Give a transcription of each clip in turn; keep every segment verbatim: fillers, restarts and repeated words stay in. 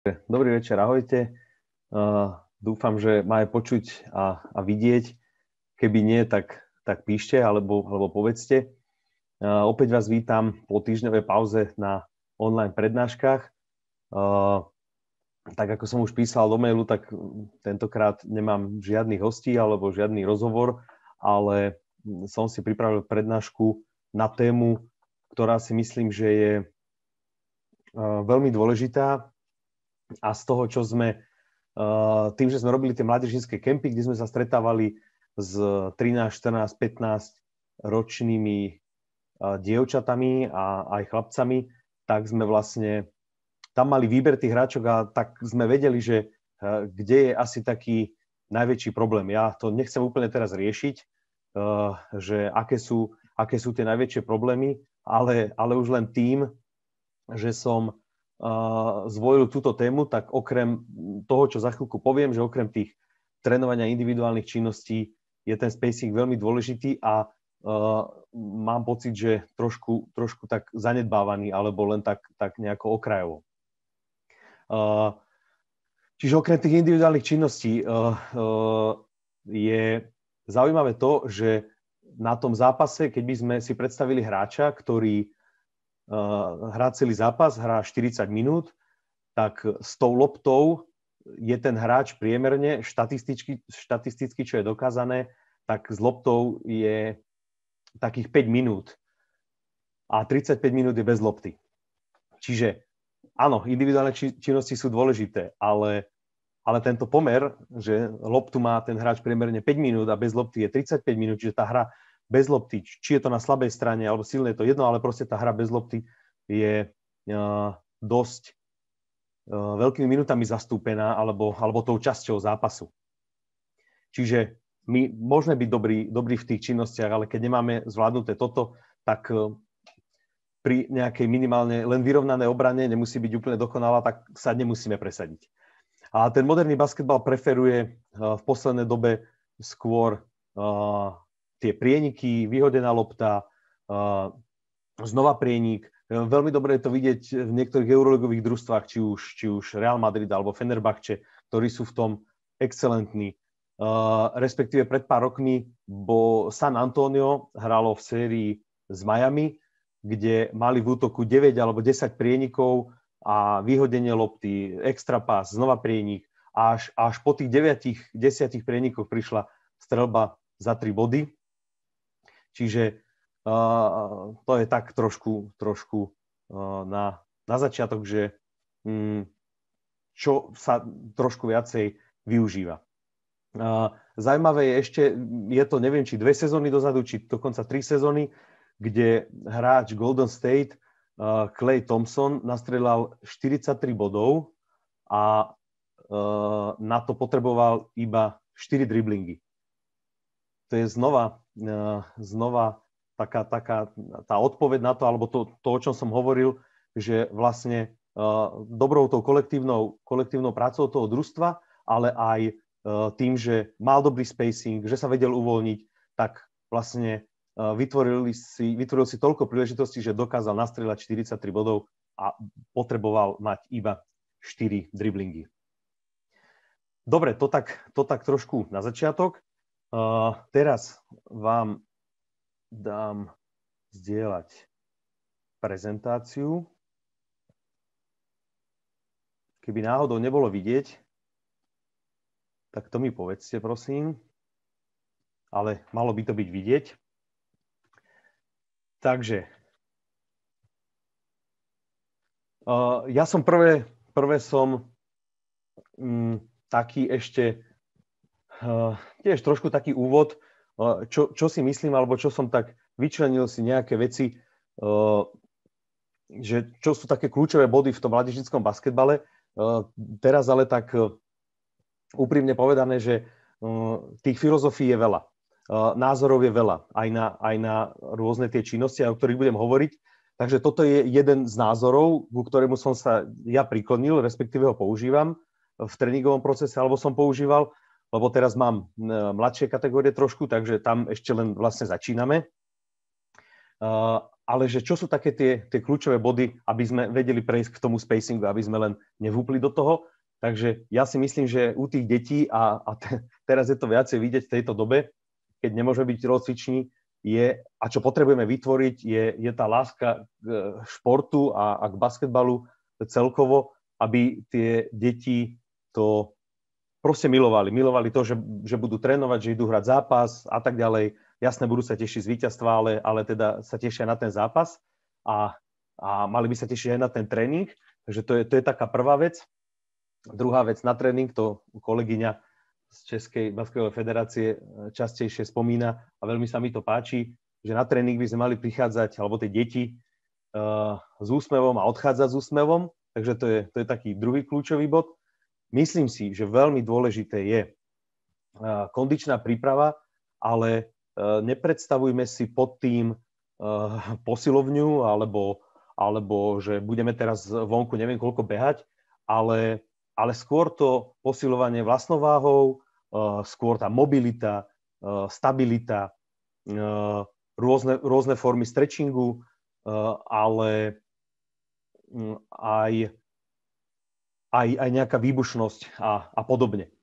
Dobrý večer, ahojte. Uh, dúfam, že ma aj počuť a, a vidieť. Keby nie, tak, tak píšte alebo, alebo povedzte. Uh, opäť vás vítam po týždňovej pauze na online prednáškach. Uh, tak ako som už písal do mailu, tak tentokrát nemám žiadnych hostí alebo žiadny rozhovor, ale som si pripravil prednášku na tému, ktorá si myslím, že je uh, veľmi dôležitá. A z toho, čo sme, tým, že sme robili tie mládežnícke kempy, kde sme sa stretávali s trinásť, štrnásť, pätnásť ročnými dievčatami a aj chlapcami, tak sme vlastne tam mali výber tých hráčok a tak sme vedeli, že kde je asi taký najväčší problém. Ja to nechcem úplne teraz riešiť, že aké sú, aké sú tie najväčšie problémy, ale, ale už len tým, že som zvolil túto tému, tak okrem toho, čo za chvíľku poviem, že okrem tých trénovania individuálnych činností je ten spacing veľmi dôležitý a uh, mám pocit, že trošku, trošku tak zanedbávaný alebo len tak, tak nejako okrajovo. Uh, čiže okrem tých individuálnych činností uh, uh, je zaujímavé to, že na tom zápase, keď by sme si predstavili hráča, ktorý hrá celý zápas, hrá štyridsať minút, tak s tou loptou je ten hráč priemerne, štatisticky, štatisticky, čo je dokázané, tak s loptou je takých päť minút a tridsaťpäť minút je bez lopty. Čiže áno, individuálne činnosti sú dôležité, ale, ale tento pomer, že loptu má ten hráč priemerne päť minút a bez lopty je tridsaťpäť minút, čiže tá hra bez lopty, či je to na slabej strane alebo silnej, to jedno, ale proste tá hra bez lopty je uh, dosť uh, veľkými minutami zastúpená alebo, alebo tou časťou zápasu. Čiže my môžeme byť dobrí, dobrí v tých činnostiach, ale keď nemáme zvládnuté toto, tak uh, pri nejakej minimálne len vyrovnanej obrane nemusí byť úplne dokonalá, tak sa nemusíme presadiť. A ten moderný basketbal preferuje uh, v poslednej dobe skôr uh, tie prieniky, vyhodená lopta, uh, znova prienik. Veľmi dobre je to vidieť v niektorých euroligových družstvách, či už, či už Real Madrid alebo Fenerbahče, ktorí sú v tom excelentní. Uh, respektíve pred pár rokmi bo San Antonio hralo v sérii s Miami, kde mali v útoku deväť alebo desať prienikov a vyhodenie lopty, extra pás, znova prienik. Až, až po tých deviatich, desiatich prienikoch prišla streľba za tri body. Čiže uh, to je tak trošku, trošku uh, na, na začiatok, že um, čo sa trošku viacej využíva. Uh, zaujímavé je ešte, je to neviem, či dve sezóny dozadu, či dokonca tri sezóny, kde hráč Golden State uh, Klay Thompson nastrelal štyridsaťtri bodov a uh, na to potreboval iba štyri driblingy. To je znova znova taká, taká tá odpoveď na to, alebo to, to, o čom som hovoril, že vlastne uh, dobrou tou kolektívnou, kolektívnou prácou toho družstva, ale aj uh, tým, že mal dobrý spacing, že sa vedel uvoľniť, tak vlastne uh, vytvoril si, vytvoril si toľko príležitostí, že dokázal nastrieľať štyridsaťtri bodov a potreboval mať iba štyri driblingy. Dobre, to tak, to tak trošku na začiatok. Uh, teraz vám dám zdieľať prezentáciu. Keby náhodou nebolo vidieť, tak to mi povedzte, prosím. Ale malo by to byť vidieť. Takže uh, ja som prvé, prvé som um, taký ešte Uh, tiež trošku taký úvod, uh, čo, čo si myslím, alebo čo som tak vyčlenil si nejaké veci, uh, že čo sú také kľúčové body v tom mládežníckom basketbale. Uh, teraz ale tak uh, úprimne povedané, že uh, tých filozofií je veľa. Uh, názorov je veľa, aj na, aj na rôzne tie činnosti, o ktorých budem hovoriť. Takže toto je jeden z názorov, ku ktorému som sa ja priklonil, respektíve ho používam v tréningovom procese, alebo som používal, lebo teraz mám mladšie kategórie trošku, takže tam ešte len vlastne začíname. ale že čo sú také tie, tie kľúčové body, aby sme vedeli prejsť k tomu spacingu, aby sme len nevúpli do toho. Takže ja si myslím, že u tých detí, a, a te, teraz je to viacej vidieť v tejto dobe, keď nemôže byť rozcvičný, je, a čo potrebujeme vytvoriť, je, je tá láska k športu a, a k basketbalu celkovo, aby tie deti to proste milovali. Milovali to, že, že budú trénovať, že idú hrať zápas a tak ďalej. Jasné, budú sa tešiť z víťazstva, ale, ale teda sa tešia na ten zápas a, a mali by sa tešiť aj na ten tréning. Takže to je, to je taká prvá vec. Druhá vec na tréning, to kolegyňa z Českej basketbalovej federácie častejšie spomína a veľmi sa mi to páči, že na tréning by sme mali prichádzať, alebo tie deti uh, s úsmevom a odchádzať s úsmevom. Takže to je, to je taký druhý kľúčový bod. Myslím si, že veľmi dôležité je uh, kondičná príprava, ale uh, nepredstavujme si pod tým uh, posilovňu alebo, alebo že budeme teraz vonku neviem koľko behať, ale ale skôr to posilovanie vlastnou váhou, skôr tá mobilita, stabilita, rôzne, rôzne formy stretchingu, ale aj, aj, aj nejaká výbušnosť a, a podobne.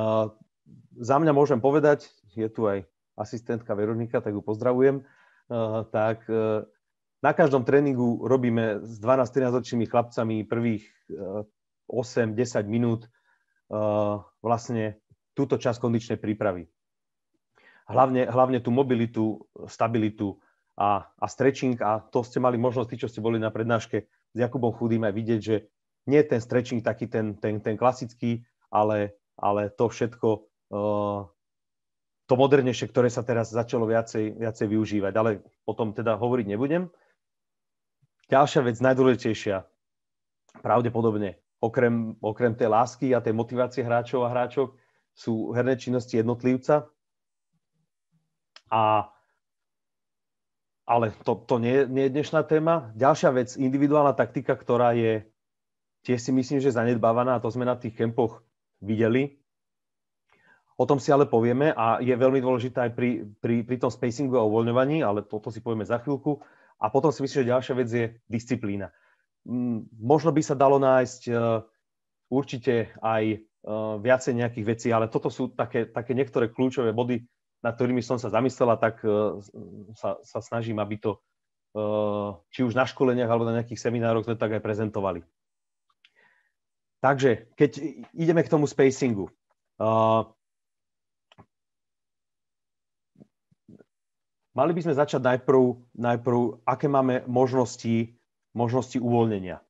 Za mňa môžem povedať, je tu aj asistentka Veronika, tak ju pozdravujem, tak na každom tréningu robíme s dvanásť trinásť ročnými chlapcami prvých osem desať minút uh, vlastne túto časť kondičnej prípravy. Hlavne, hlavne tú mobilitu, stabilitu a, a stretching, a to ste mali možnosť, tí, čo ste boli na prednáške s Jakubom Chudým, aj vidieť, že nie je ten stretching taký ten, ten, ten klasický, ale, ale to všetko, uh, to modernejšie, ktoré sa teraz začalo viacej, viacej využívať, ale potom teda hovoriť nebudem. Ďalšia vec, najdôležitejšia, pravdepodobne, Okrem, okrem tej lásky a tej motivácie hráčov a hráčok sú herné činnosti jednotlivca. A, ale to, to nie, nie je dnešná téma. Ďalšia vec, individuálna taktika, ktorá je tiež si myslím, že zanedbávaná, a to sme na tých kempoch videli. O tom si ale povieme a je veľmi dôležité aj pri, pri, pri tom spacingu a uvoľňovaní, ale toto si povieme za chvíľku. A potom si myslím, že ďalšia vec je disciplína. Možno by sa dalo nájsť uh, určite aj uh, viacej nejakých vecí, ale toto sú také, také niektoré kľúčové body, nad ktorými som sa zamyslela, tak uh, sa, sa snažím, aby to uh, či už na školeniach alebo na nejakých seminároch sme tak aj prezentovali. Takže, keď ideme k tomu spacingu. Uh, mali by sme začať najprv, najprv aké máme možnosti možnosti uvoľnenia.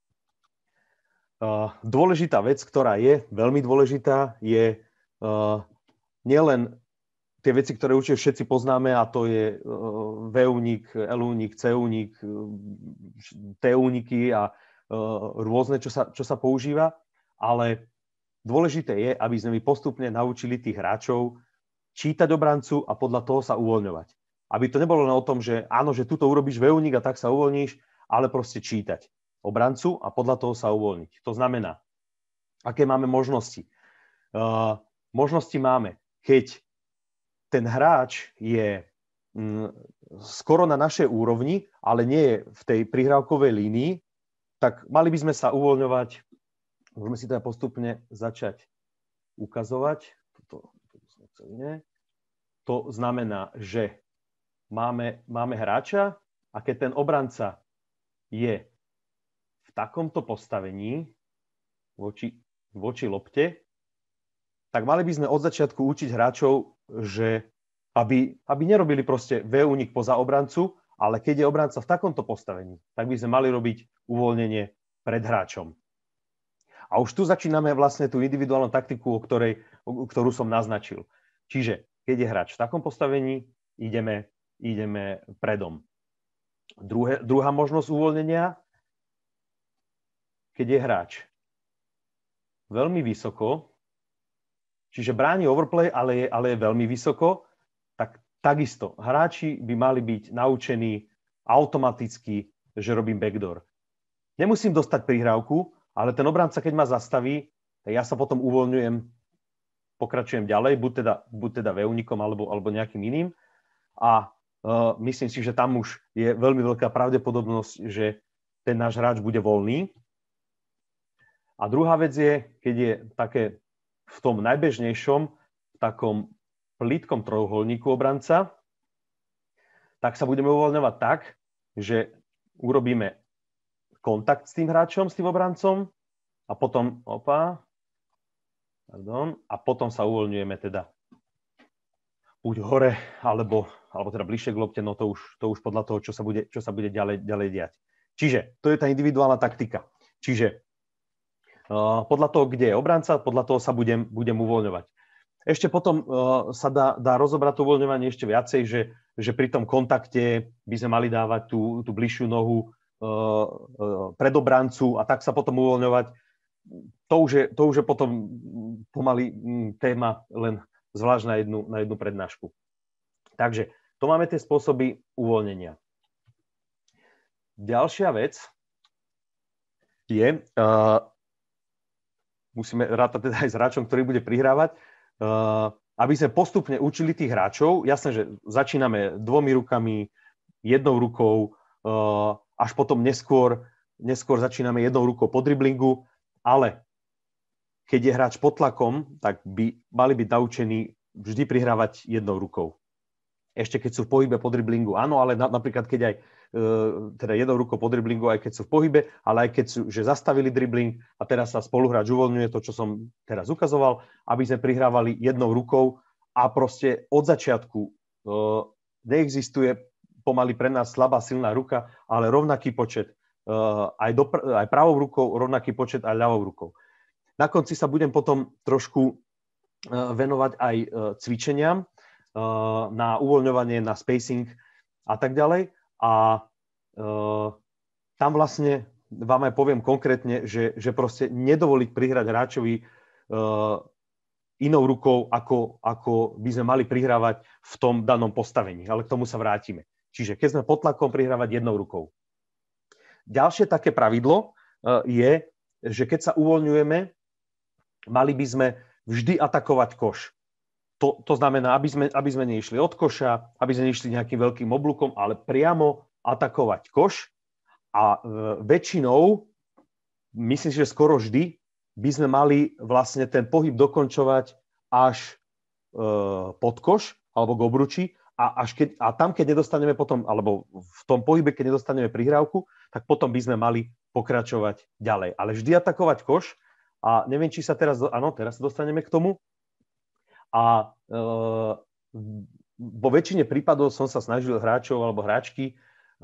Uh, dôležitá vec, ktorá je veľmi dôležitá, je uh, nielen tie veci, ktoré určite všetci poznáme, a to je uh, V-únik, L-únik, C-únik, T-úniky a uh, rôzne, čo sa, čo sa používa, ale dôležité je, aby sme my postupne naučili tých hráčov čítať obrancu a podľa toho sa uvoľňovať. Aby to nebolo len o tom, že áno, že tuto urobíš V-únik a tak sa uvoľníš, ale proste čítať obrancu a podľa toho sa uvoľniť. To znamená, aké máme možnosti. Uh, možnosti máme, keď ten hráč je mm, skoro na našej úrovni, ale nie je v tej prihrávkovej línii, tak mali by sme sa uvoľňovať. Môžeme si teda postupne začať ukazovať. Toto, toto nie. To znamená, že máme, máme hráča a keď ten obranca je v takomto postavení voči, voči lopte, tak mali by sme od začiatku učiť hráčov, že aby, aby nerobili proste V-únik poza obrancu, ale keď je obranca v takomto postavení, tak by sme mali robiť uvoľnenie pred hráčom. A už tu začíname vlastne tú individuálnu taktiku, o ktorej, o, ktorú som naznačil. Čiže keď je hráč v takom postavení, ideme, ideme predom. Druhé, druhá možnosť uvoľnenia, keď je hráč veľmi vysoko, čiže bráni overplay, ale je, ale je veľmi vysoko, tak takisto hráči by mali byť naučení automaticky, že robím backdoor. Nemusím dostať prihrávku, ale ten obranca, keď ma zastaví, tak ja sa potom uvoľňujem, pokračujem ďalej, buď teda, buď teda V-únikom alebo, alebo nejakým iným. A uh, myslím si, že tam už je veľmi veľká pravdepodobnosť, že ten náš hráč bude voľný. A druhá vec je, keď je také v tom najbežnejšom, v takom plítkom trojuholníku obranca, tak sa budeme uvoľňovať tak, že urobíme kontakt s tým hráčom, s tým obrancom a potom, opa, pardon, a potom sa uvoľňujeme teda buď hore, alebo, alebo teda bližšie k lopte, no to už, to už podľa toho, čo sa bude, čo sa bude ďalej, ďalej diať. Čiže to je tá individuálna taktika. Čiže uh, podľa toho, kde je obranca, podľa toho sa budem, budem uvoľňovať. Ešte potom uh, sa dá, dá rozobrať to uvoľňovanie ešte viacej, že, že pri tom kontakte by sme mali dávať tú, tú bližšiu nohu uh, uh, pred obrancu a tak sa potom uvoľňovať. To už je, to už je potom pomaly téma len zvlášť na jednu, na jednu prednášku. Takže to máme tie spôsoby uvoľnenia. Ďalšia vec je, uh, musíme rátať teda aj s hráčom, ktorý bude prihrávať, uh, aby sme postupne učili tých hráčov. Jasné, že začíname dvomi rukami, jednou rukou, uh, až potom neskôr, neskôr začíname jednou rukou po driblingu, ale keď je hráč pod tlakom, tak by mali byť naučení vždy prihrávať jednou rukou. Ešte keď sú v pohybe po driblingu, áno, ale na, napríklad keď aj e, teda jednou rukou po driblingu, aj keď sú v pohybe, ale aj keď sú, že zastavili dribling a teraz sa spoluhráč uvoľňuje, to, čo som teraz ukazoval, aby sme prihrávali jednou rukou a proste od začiatku e, neexistuje pomaly pre nás slabá silná ruka, ale rovnaký počet e, aj, do, aj pravou rukou, rovnaký počet aj ľavou rukou. Na konci sa budem potom trošku venovať aj cvičeniam na uvoľňovanie, na spacing a tak ďalej. A tam vlastne vám aj poviem konkrétne, že, že proste nedovoliť prihrať hráčovi inou rukou, ako, ako by sme mali prihrávať v tom danom postavení. Ale k tomu sa vrátime. Čiže keď sme pod tlakom, prihrávať jednou rukou. Ďalšie také pravidlo je, že keď sa uvoľňujeme, mali by sme vždy atakovať koš. To, to znamená, aby sme, aby sme neišli od koša, aby sme neišli nejakým veľkým oblúkom, ale priamo atakovať koš. A e, väčšinou, myslím si, že skoro vždy, by sme mali vlastne ten pohyb dokončovať až e, pod koš, alebo k obruči. A, až keď, a tam, keď nedostaneme potom, alebo v tom pohybe, keď nedostaneme prihrávku, tak potom by sme mali pokračovať ďalej. Ale vždy atakovať koš. A neviem, či sa teraz, áno, teraz sa dostaneme k tomu. A e, vo väčšine prípadov som sa snažil hráčov alebo hráčky e,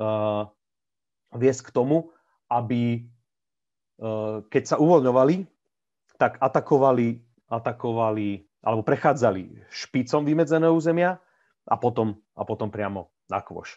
viesť k tomu, aby e, keď sa uvoľňovali, tak atakovali, atakovali alebo prechádzali špicom vymedzeného územia a potom, a potom priamo na kôš.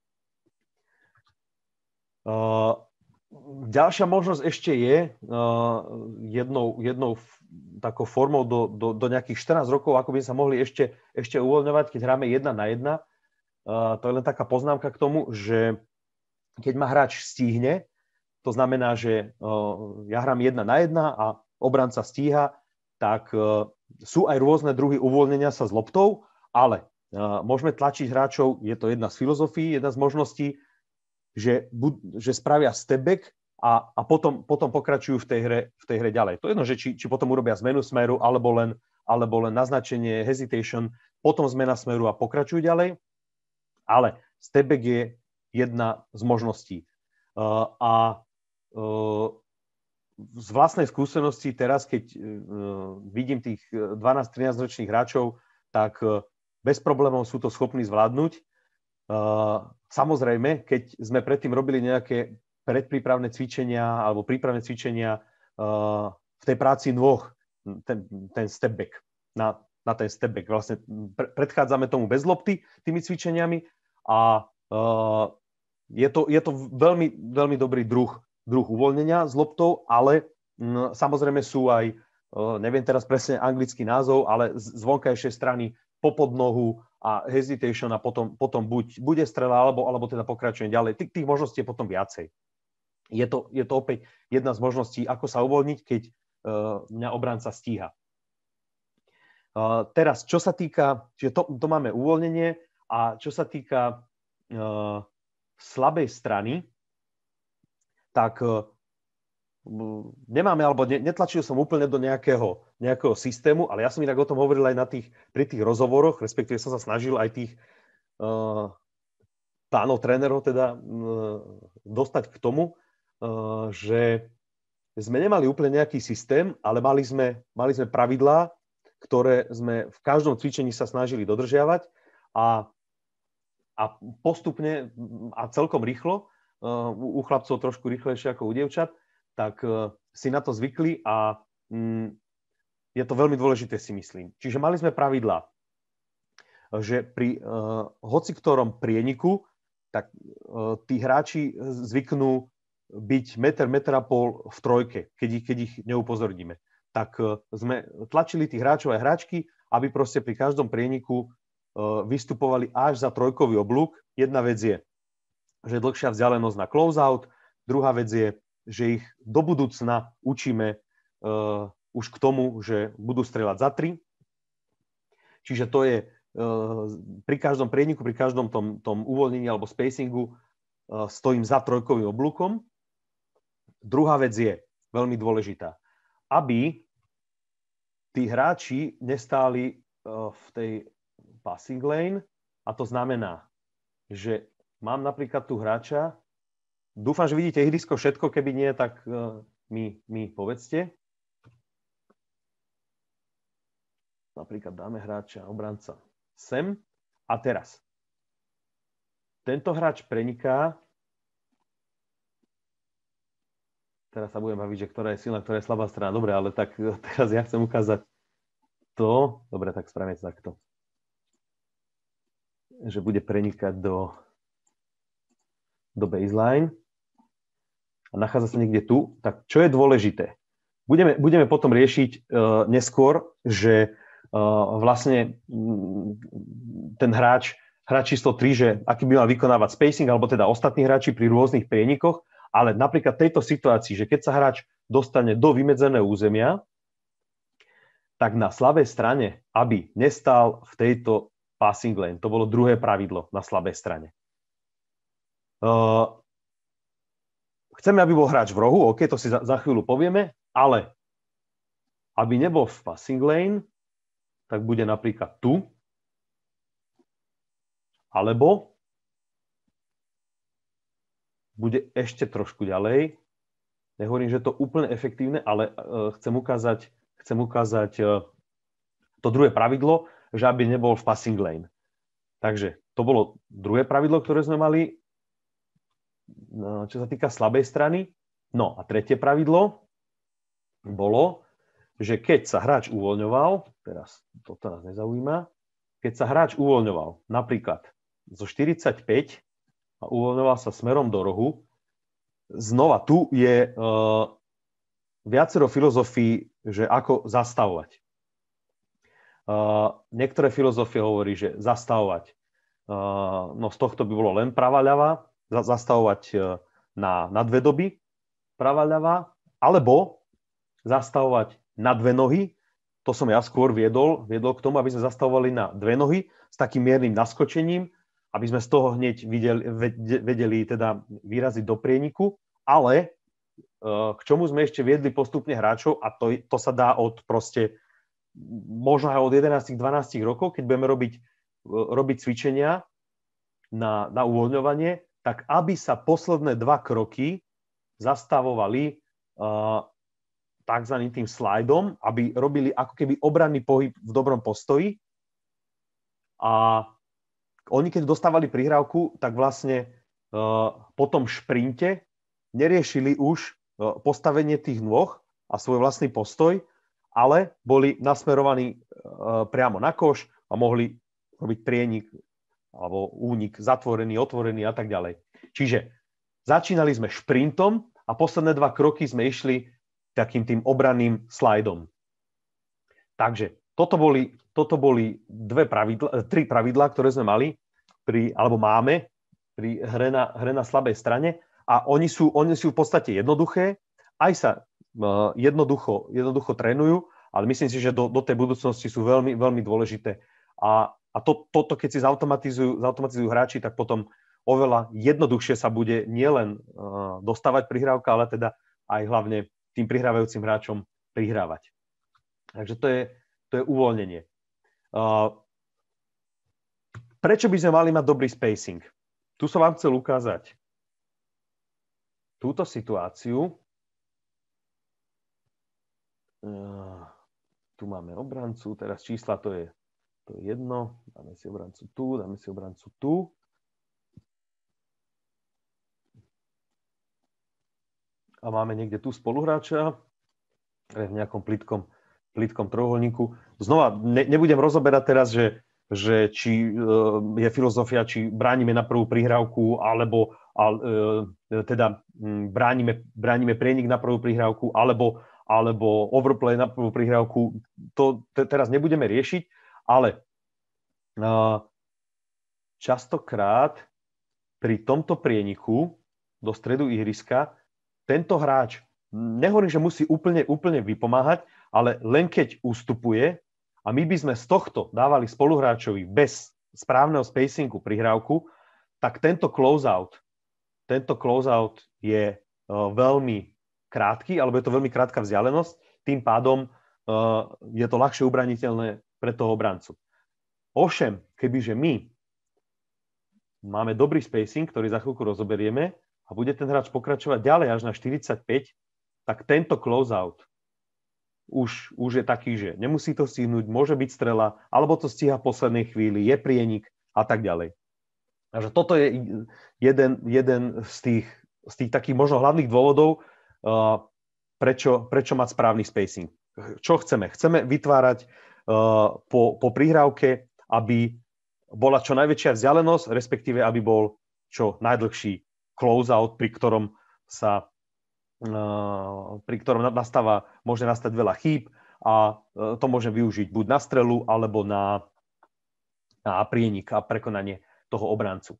E, Ďalšia možnosť ešte je uh, jednou, jednou takou formou do, do, do nejakých štrnásť rokov, ako by sa mohli ešte, ešte uvoľňovať, keď hráme jedna na jedna. Uh, to je len taká poznámka k tomu, že keď ma hráč stíhne, to znamená, že uh, ja hrám jedna na jedna a obranca stíha, tak uh, sú aj rôzne druhy uvoľnenia sa s loptou, ale uh, môžeme tlačiť hráčov, je to jedna z filozofií, jedna z možností, Že, že spravia step back a, a potom, potom pokračujú v tej, hre, v tej hre ďalej. To je jedno, že či, či potom urobia zmenu smeru, alebo len, alebo len naznačenie, hesitation, potom zmena smeru a pokračujú ďalej. Ale step back je jedna z možností. Uh, a uh, z vlastnej skúsenosti teraz, keď uh, vidím tých dvanásť trinásť ročných hráčov, tak uh, bez problémov sú to schopní zvládnuť. Uh, samozrejme, keď sme predtým robili nejaké predprípravné cvičenia alebo prípravné cvičenia uh, v tej práci nôh, ten, ten step back, na, na ten step back. Vlastne pre, predchádzame tomu bez lopty tými cvičeniami a uh, je, to, je to veľmi, veľmi dobrý druh, druh uvoľnenia s loptou, ale m, samozrejme sú aj, uh, neviem teraz presne anglický názov, ale z, z vonkajšej strany popod nohu a hesitation a potom, potom buď bude strela, alebo, alebo teda pokračujem ďalej. Tých, tých možností je potom viacej. Je to, je to opäť jedna z možností, ako sa uvoľniť, keď uh, mňa obranca stíha. Uh, teraz, čo sa týka, čiže to, to máme uvoľnenie a čo sa týka uh, slabej strany, tak uh, nemáme, alebo ne, netlačil som úplne do nejakého, nejakého systému, ale ja som inak o tom hovoril aj na tých, pri tých rozhovoroch, respektíve som sa snažil aj tých uh, pánov trénerov teda uh, dostať k tomu, uh, že sme nemali úplne nejaký systém, ale mali sme, mali sme pravidlá, ktoré sme v každom cvičení sa snažili dodržiavať a, a postupne a celkom rýchlo, uh, u chlapcov trošku rýchlejšie ako u dievčat, tak uh, si na to zvykli a um, je to veľmi dôležité, si myslím. Čiže mali sme pravidlá, že pri uh, hoci ktorom prieniku, tak uh, tí hráči zvyknú byť meter, meter a pol v trojke, keď ich, keď ich neupozorníme. Tak uh, sme tlačili tých hráčov aj hráčky, aby proste pri každom prieniku uh, vystupovali až za trojkový oblúk. Jedna vec je, že dlhšia vzdialenosť na close-out, druhá vec je, že ich do budúcna učíme uh, už k tomu, že budú strieľať za tri. Čiže to je uh, pri každom prieniku, pri každom tom, tom uvoľnení alebo spacingu uh, stojím za trojkovým oblúkom. Druhá vec je veľmi dôležitá, aby tí hráči nestáli uh, v tej passing lane, a to znamená, že mám napríklad tu hráča. Dúfam, že vidíte ihrisko všetko, keby nie, tak uh, mi, mi povedzte. Napríklad dáme hráča, obranca sem. A teraz. Tento hráč preniká. Teraz sa budem baviť, že ktorá je silná, ktorá je slabá strana. Dobre, ale tak teraz ja chcem ukázať to. Dobre, tak spravíme takto. Že bude prenikať do, do baseline. A nachádza sa niekde tu, tak čo je dôležité? Budeme, budeme potom riešiť uh, neskôr, že uh, vlastne m, ten hráč, hráč číslo tri, že aký by mal vykonávať spacing, alebo teda ostatní hráči pri rôznych prienikoch, ale napríklad v tejto situácii, že keď sa hráč dostane do vymedzeného územia, tak na slabej strane, aby nestál v tejto passing lane. To bolo druhé pravidlo na slabej strane. Uh, Chceme, aby bol hráč v rohu, OK, to si za, za chvíľu povieme, ale aby nebol v passing lane, tak bude napríklad tu, alebo bude ešte trošku ďalej. Nehovorím, že je to úplne efektívne, ale uh, chcem ukázať, chcem ukázať uh, to druhé pravidlo, že aby nebol v passing lane. Takže to bolo druhé pravidlo, ktoré sme mali, čo sa týka slabej strany. No a tretie pravidlo bolo, že keď sa hráč uvoľňoval, teraz toto nás nezaujíma, keď sa hráč uvoľňoval napríklad zo štyridsaťpäť a uvoľňoval sa smerom do rohu, znova tu je uh, viacero filozofií, že ako zastavovať. Uh, niektoré filozofie hovorí, že zastavovať, uh, no z tohto by bolo len pravá ľava, zastavovať na, na dve doby, pravá ľava, alebo zastavovať na dve nohy. To som ja skôr viedol, viedol k tomu, aby sme zastavovali na dve nohy s takým miernym naskočením, aby sme z toho hneď videli, vedeli teda vyraziť do prieniku, ale k čomu sme ešte viedli postupne hráčov, a to, to sa dá od proste možno aj od jedenásť dvanásť rokov, keď budeme robiť, robiť cvičenia na, na uvoľňovanie, tak aby sa posledné dva kroky zastavovali uh, tzv. Tým slajdom, aby robili ako keby obranný pohyb v dobrom postoji. A oni, keď dostávali prihrávku, tak vlastne uh, po tom šprinte neriešili už uh, postavenie tých nôh a svoj vlastný postoj, ale boli nasmerovaní uh, priamo na koš a mohli robiť prienik alebo únik zatvorený, otvorený a tak ďalej. Čiže začínali sme šprintom a posledné dva kroky sme išli takým tým obranným slajdom. Takže toto boli, toto boli dve pravidla, tri pravidlá, ktoré sme mali, pri, alebo máme pri hre na, hre na slabej strane, a oni sú, oni sú v podstate jednoduché, aj sa uh, jednoducho, jednoducho trénujú, ale myslím si, že do, do tej budúcnosti sú veľmi, veľmi dôležité. A A to, toto, keď si zautomatizujú, zautomatizujú hráči, tak potom oveľa jednoduchšie sa bude nielen uh, dostávať prihrávka, ale teda aj hlavne tým prihrávajúcim hráčom prihrávať. Takže to je, to je uvoľnenie. Uh, prečo by sme mali mať dobrý spacing? Tu som vám chcel ukázať túto situáciu. Uh, tu máme obrancu, teraz čísla to je, to je jedno. Dáme si obrancu tu, dáme si obrancu tu. A máme niekde tu spoluhráča v nejakom plitkom, plitkom trojuholníku. Znova, ne, nebudem rozoberať teraz, že, že či uh, je filozofia, či bránime na prvú prihrávku, alebo al, uh, teda um, bránime, bránime prienik na prvú prihrávku, alebo, alebo overplay na prvú prihrávku. To te, teraz nebudeme riešiť, ale uh, častokrát pri tomto prieniku do stredu ihriska tento hráč, nehovorím, že musí úplne, úplne vypomáhať, ale len keď ustupuje a my by sme z tohto dávali spoluhráčovi bez správneho spacingu prihrávku, tak tento closeout, tento closeout je uh, veľmi krátky, alebo je to veľmi krátka vzdialenosť, tým pádom uh, je to ľahšie ubraniteľné pre toho obrancu. Ovšem, kebyže my máme dobrý spacing, ktorý za chvíľku rozoberieme, a bude ten hráč pokračovať ďalej až na štyridsaťpäť, tak tento closeout už, už je taký, že nemusí to stihnúť, môže byť strela, alebo to stíha v poslednej chvíli, je prienik a tak ďalej. Takže toto je jeden, jeden z, tých, z tých takých možno hlavných dôvodov, uh, prečo, prečo mať správny spacing. Čo chceme? Chceme vytvárať uh, po, po prihrávke, aby bola čo najväčšia vzdialenosť, respektíve aby bol čo najdlhší closeout, pri ktorom sa uh, pri ktorom nastáva, môže nastať veľa chýb a uh, to môže využiť buď na strelu, alebo na, na prienik a prekonanie toho obrancu.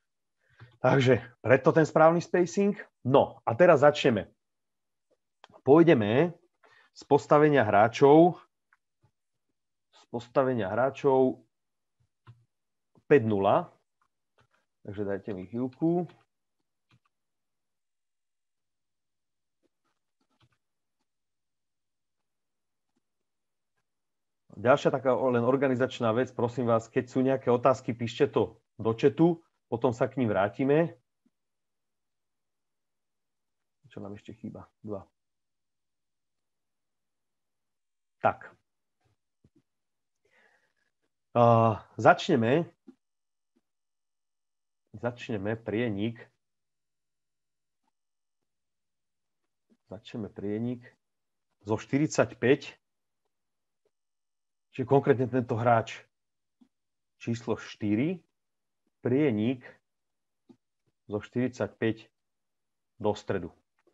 Takže preto ten správny spacing. No a teraz začneme. Pôjdeme z postavenia hráčov z postavenia hráčov päť nula. Takže dajte mi chvíľku. Ďalšia taká len organizačná vec, prosím vás, keď sú nejaké otázky, píšte to do chatu, potom sa k ním vrátime. Čo nám ešte chýba? Dva. Tak. Uh, začneme. Začneme prienik. Začneme prienik zo štyridsaťpäť. Čiže konkrétne tento hráč číslo štyri, prienik zo štyridsaťpäť do stredu.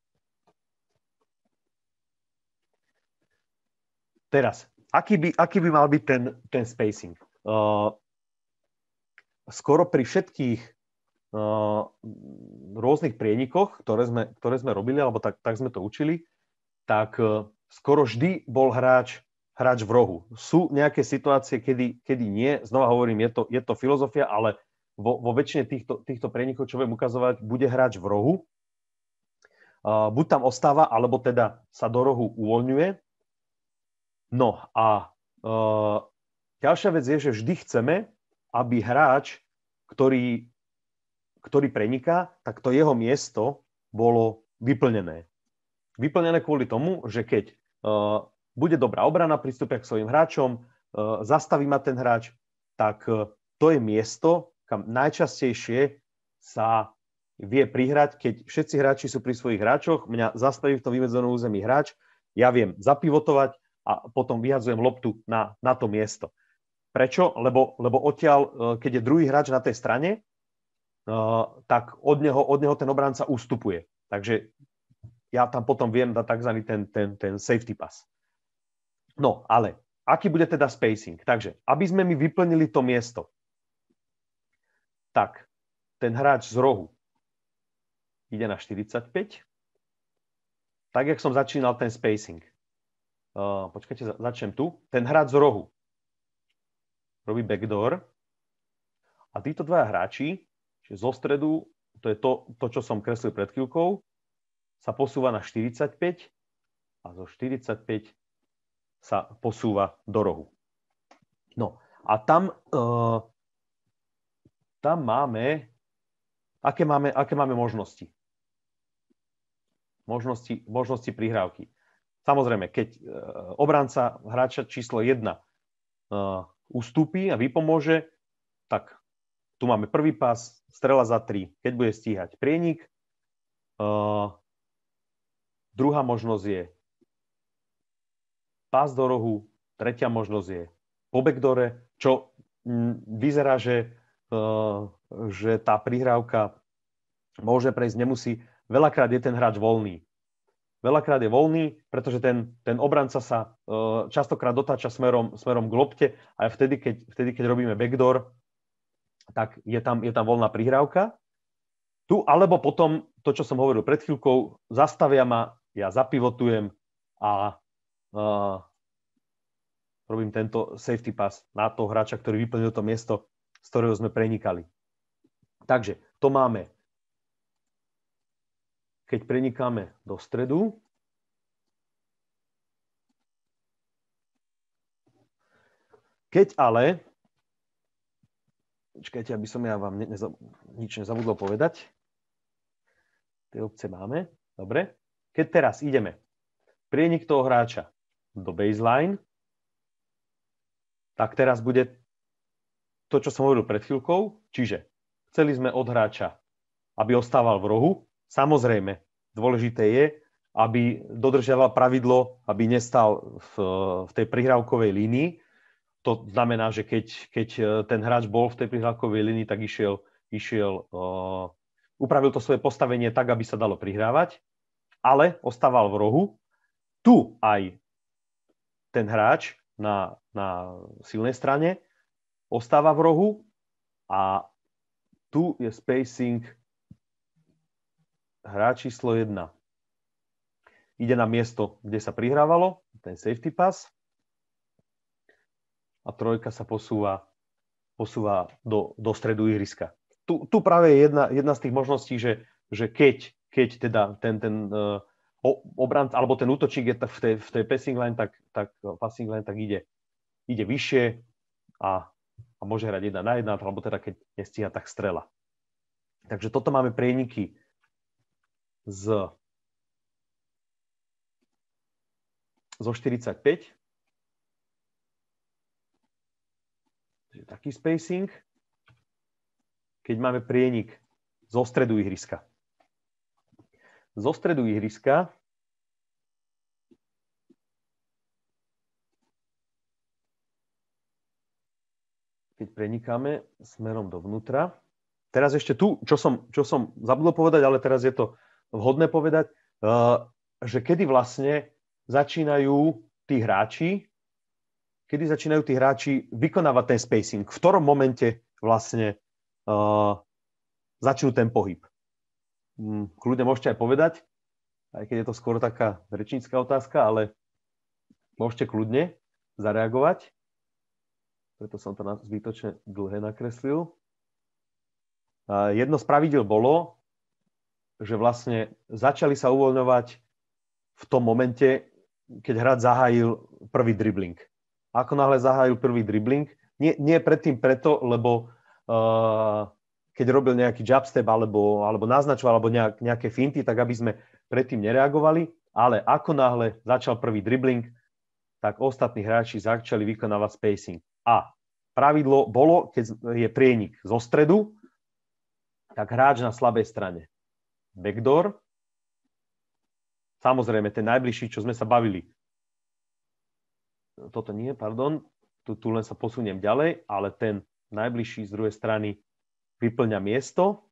Teraz, aký by, aký by mal byť ten, ten spacing? Uh, skoro pri všetkých uh, rôznych prienikoch, ktoré sme, ktoré sme robili, alebo tak, tak sme to učili, tak uh, skoro vždy bol hráč hráč v rohu. Sú nejaké situácie, kedy, kedy nie. Znova hovorím, je to, je to filozofia, ale vo, vo väčšine týchto, týchto prienikov, čo budem ukazovať, bude hráč v rohu. Uh, buď tam ostáva, alebo teda sa do rohu uvoľňuje. No a uh, ďalšia vec je, že vždy chceme, aby hráč, ktorý, ktorý preniká, tak to jeho miesto bolo vyplnené. Vyplnené kvôli tomu, že keď uh, bude dobrá obrana, pristúpia k svojim hráčom, zastaví ma ten hráč, tak to je miesto, kam najčastejšie sa vie prihrať, keď všetci hráči sú pri svojich hráčoch, mňa zastaví v tom vymedzenom území hráč, ja viem zapivotovať a potom vyhadzujem loptu na, na to miesto. Prečo? Lebo, lebo odtiaľ, keď je druhý hráč na tej strane, tak od neho, od neho ten obranca ustupuje. Takže ja tam potom viem dať tzv. ten, ten, ten safety pass. No, ale aký bude teda spacing? Takže, aby sme mi vyplnili to miesto, tak ten hráč z rohu ide na štyridsaťpäť, tak, jak som začínal ten spacing. Uh, počkajte, začnem tu. Ten hráč z rohu robí backdoor a títo dvaja hráči Čiže zo stredu, to je to, to, čo som kreslil pred chvíľkou, sa posúva na štyridsaťpäť a zo štyridsaťpäť sa posúva do rohu. No a tam, uh, tam máme, aké máme, aké máme možnosti? Možnosti, možnosti prihrávky. Samozrejme, keď uh, obranca hráča číslo jedna uh, ustúpi a vypomôže, tak tu máme prvý pás, strela za tri, keď bude stíhať prienik. Uh, druhá možnosť je pás do rohu, tretia možnosť je po backdoore, čo m, vyzerá, že, uh, že tá prihrávka môže prejsť, nemusí. Veľakrát je ten hráč voľný. Veľakrát je voľný, pretože ten, ten obranca sa uh, častokrát dotáča smerom, smerom k lopte a vtedy keď, vtedy, keď robíme backdoor, tak je tam, je tam voľná prihrávka. Tu, alebo potom, to, čo som hovoril pred chvíľkou, zastavia ma, ja zapivotujem a uh, robím tento safety pass na toho hráča, ktorý vyplnil to miesto, z ktorého sme prenikali. Takže to máme, keď prenikáme do stredu. Keď ale, počkajte, aby som ja vám ne, neza, nič nezabudol povedať. Tie opcie máme. Dobre. Keď teraz ideme prienik toho hráča do baseline, tak teraz bude to, čo som hovoril pred chvíľkou. Čiže chceli sme od hráča, aby ostával v rohu. Samozrejme, dôležité je, aby dodržiaval pravidlo, aby nestal v, v tej prihrávkovej línii. To znamená, že keď, keď ten hráč bol v tej prihrávkovej línii, tak išiel, išiel uh, upravil to svoje postavenie tak, aby sa dalo prihrávať, ale ostával v rohu. Tu aj ten hráč na, na silnej strane ostáva v rohu a tu je spacing hráč číslo jedna. Ide na miesto, kde sa prihrávalo, ten safety pass, a trojka sa posúva, posúva do, do stredu ihriska. Tu, tu práve je jedna, jedna z tých možností, že, že keď, keď teda ten, ten uh, obranc, alebo ten útočník je v tej, v tej passing line, tak, tak, passing line, tak ide, ide vyššie a, a môže hrať jedna na jedna, alebo teda keď nestíha, tak strela. Takže toto máme prieniky z, zo štyridsaťpäť. Taký spacing. Keď máme prienik zo stredu ihriska. Zo stredu ihriska keď prenikáme smerom dovnútra. Teraz ešte tu, čo som, čo som zabudol povedať, ale teraz je to vhodné povedať, uh, že kedy vlastne začínajú tí hráči kedy začínajú tí hráči vykonávať ten spacing. V ktorom momente vlastne uh, začnú ten pohyb. Mm, kľudne môžete aj povedať, aj keď je to skôr taká rečnícka otázka, ale môžete kľudne zareagovať. Preto som to zbytočne dlhé nakreslil. Uh, jedno z pravidel bolo, že vlastne začali sa uvoľňovať v tom momente, keď hráč zahájil prvý dribbling. Ako náhle zahájil prvý dribbling, nie, nie predtým preto, lebo uh, keď robil nejaký jabstep alebo, alebo naznačoval alebo nejak, nejaké finty, tak aby sme predtým nereagovali, ale ako náhle začal prvý dribbling, tak ostatní hráči začali vykonávať spacing. A pravidlo bolo, keď je prienik zo stredu, tak hráč na slabej strane backdoor. Samozrejme, ten najbližší, čo sme sa bavili, toto nie, pardon, tu, tu len sa posuniem ďalej, ale ten najbližší z druhej strany vyplňa miesto.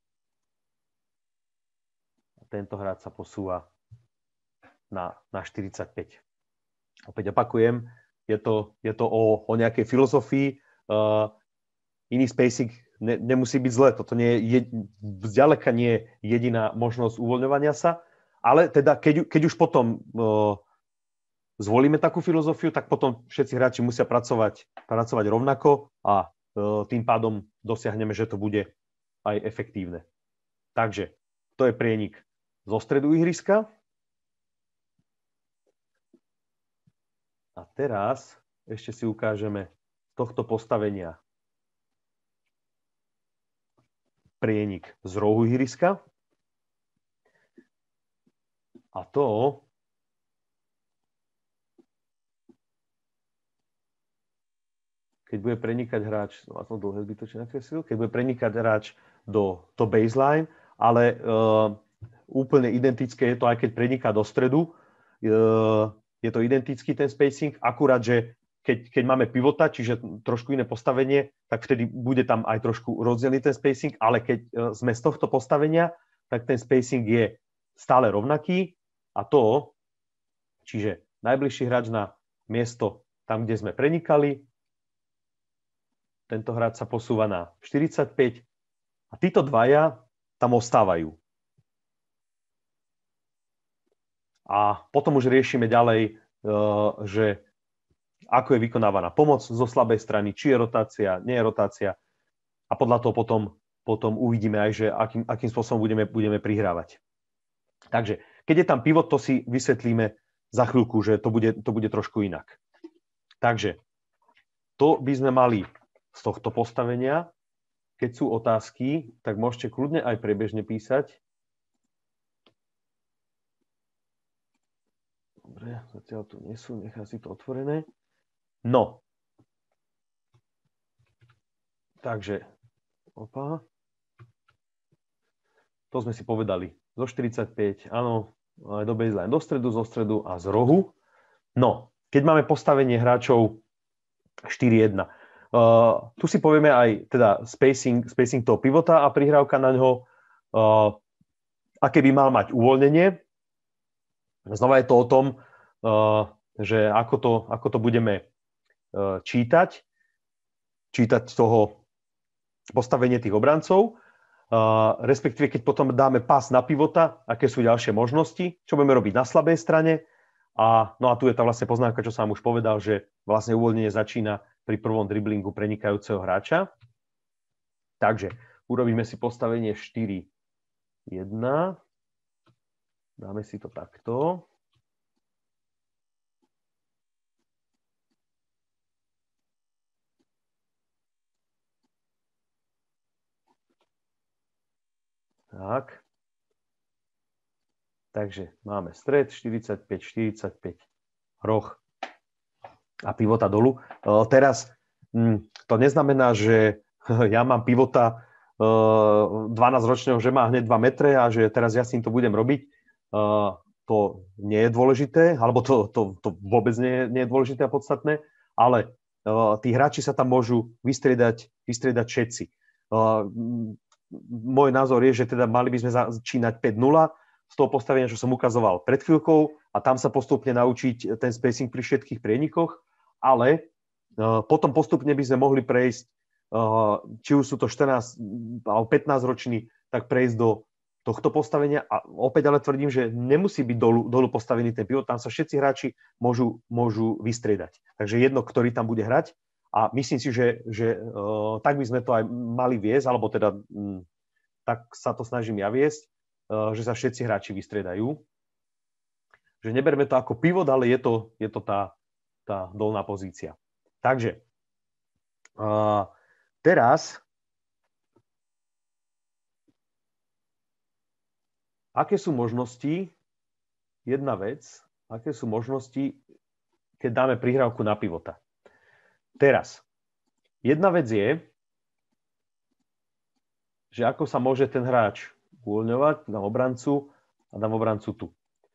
A tento hráč sa posúva na, na štyridsaťpäť. Opäť opakujem, je to, je to o, o nejakej filozofii. Uh, iný spacing ne, nemusí byť zle. Toto nie je, zďaleka nie je jediná možnosť uvoľňovania sa, ale teda keď, keď už potom uh, zvolíme takú filozofiu, tak potom všetci hráči musia pracovať, pracovať rovnako a e, tým pádom dosiahneme, že to bude aj efektívne. Takže to je prienik zo stredu ihriska. A teraz ešte si ukážeme z tohto postavenia prienik z rohu ihriska. A to keď bude prenikať hráč, no a to dlhé zbytočne nakreslil, keď bude prenikať hráč do to baseline, ale uh, úplne identické je to aj keď preniká do stredu. Uh, je to identický ten spacing, akurát, že keď, keď máme pivota, čiže trošku iné postavenie, tak vtedy bude tam aj trošku rozdielný ten spacing, ale keď uh, sme z tohto postavenia, tak ten spacing je stále rovnaký a to, čiže najbližší hráč na miesto tam, kde sme prenikali, tento hráč sa posúva na štyridsaťpäť a títo dvaja tam ostávajú. A potom už riešime ďalej, že ako je vykonávaná pomoc zo slabej strany, či je rotácia, nie je rotácia. A podľa toho potom, potom uvidíme aj, že akým, akým spôsobom budeme, budeme prihrávať. Takže, keď je tam pivot, to si vysvetlíme za chvíľku, že to bude, to bude trošku inak. Takže, to by sme mali z tohto postavenia. Keď sú otázky, tak môžete kľudne aj priebežne písať. Dobre, zatiaľ tu nie sú, nechá si to otvorené. No. Takže, opa. To sme si povedali. Zo štyridsaťpäť, áno, aj do baseline, do stredu, zo stredu a z rohu. No, keď máme postavenie hráčov štyri jedna. Uh, tu si povieme aj teda spacing, spacing toho pivota a prihrávka na ňo, uh, aké by mal mať uvoľnenie. Znova je to o tom, uh, že ako to, ako to budeme uh, čítať, čítať toho postavenie tých obrancov, uh, respektíve keď potom dáme pas na pivota, aké sú ďalšie možnosti, čo budeme robiť na slabej strane. A, no a tu je tá vlastne poznámka, čo som vám už povedal, že vlastne uvoľnenie začína pri prvom driblingu prenikajúceho hráča. Takže urobíme si postavenie štyri jedna. Dáme si to takto. Tak. Takže máme stred štyridsaťpäť štyridsaťpäť, roh a pivota dolu. Teraz to neznamená, že ja mám pivota dvanásťročného, že má hneď dva metre a že teraz ja s tým to budem robiť. To nie je dôležité, alebo to, to, to vôbec nie je, nie je dôležité a podstatné, ale tí hráči sa tam môžu vystriedať, vystriedať všetci. Môj názor je, že teda mali by sme začínať päť nula z toho postavenia, čo som ukazoval pred chvíľkou a tam sa postupne naučiť ten spacing pri všetkých prienikoch, ale uh, potom postupne by sme mohli prejsť, uh, či už sú to štrnásť alebo pätnásť roční, tak prejsť do tohto postavenia a opäť ale tvrdím, že nemusí byť dolu, dolu postavený ten pivot, tam sa všetci hráči môžu, môžu vystriedať. Takže jedno, ktorý tam bude hrať a myslím si, že, že uh, tak by sme to aj mali viesť, alebo teda um, tak sa to snažím ja viesť, že sa všetci hráči vystriedajú. Že neberme to ako pivot, ale je to, je to tá, tá dolná pozícia. Takže uh, teraz aké sú možnosti, jedna vec, aké sú možnosti, keď dáme prihrávku na pivota. Teraz, jedna vec je, že ako sa môže ten hráč uvoľňovať, dám obrancu a dám obrancu tu.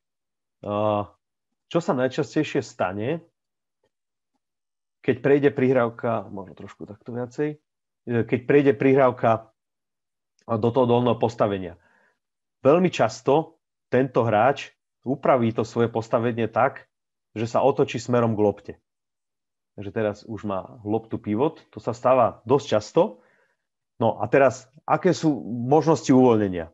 Čo sa najčastejšie stane, keď prejde prihrávka, možno trošku takto viacej, keď prejde prihrávka do toho dolného postavenia. Veľmi často tento hráč upraví to svoje postavenie tak, že sa otočí smerom k lopte. Takže teraz už má loptu pivot, to sa stáva dosť často. No a teraz, aké sú možnosti uvoľnenia?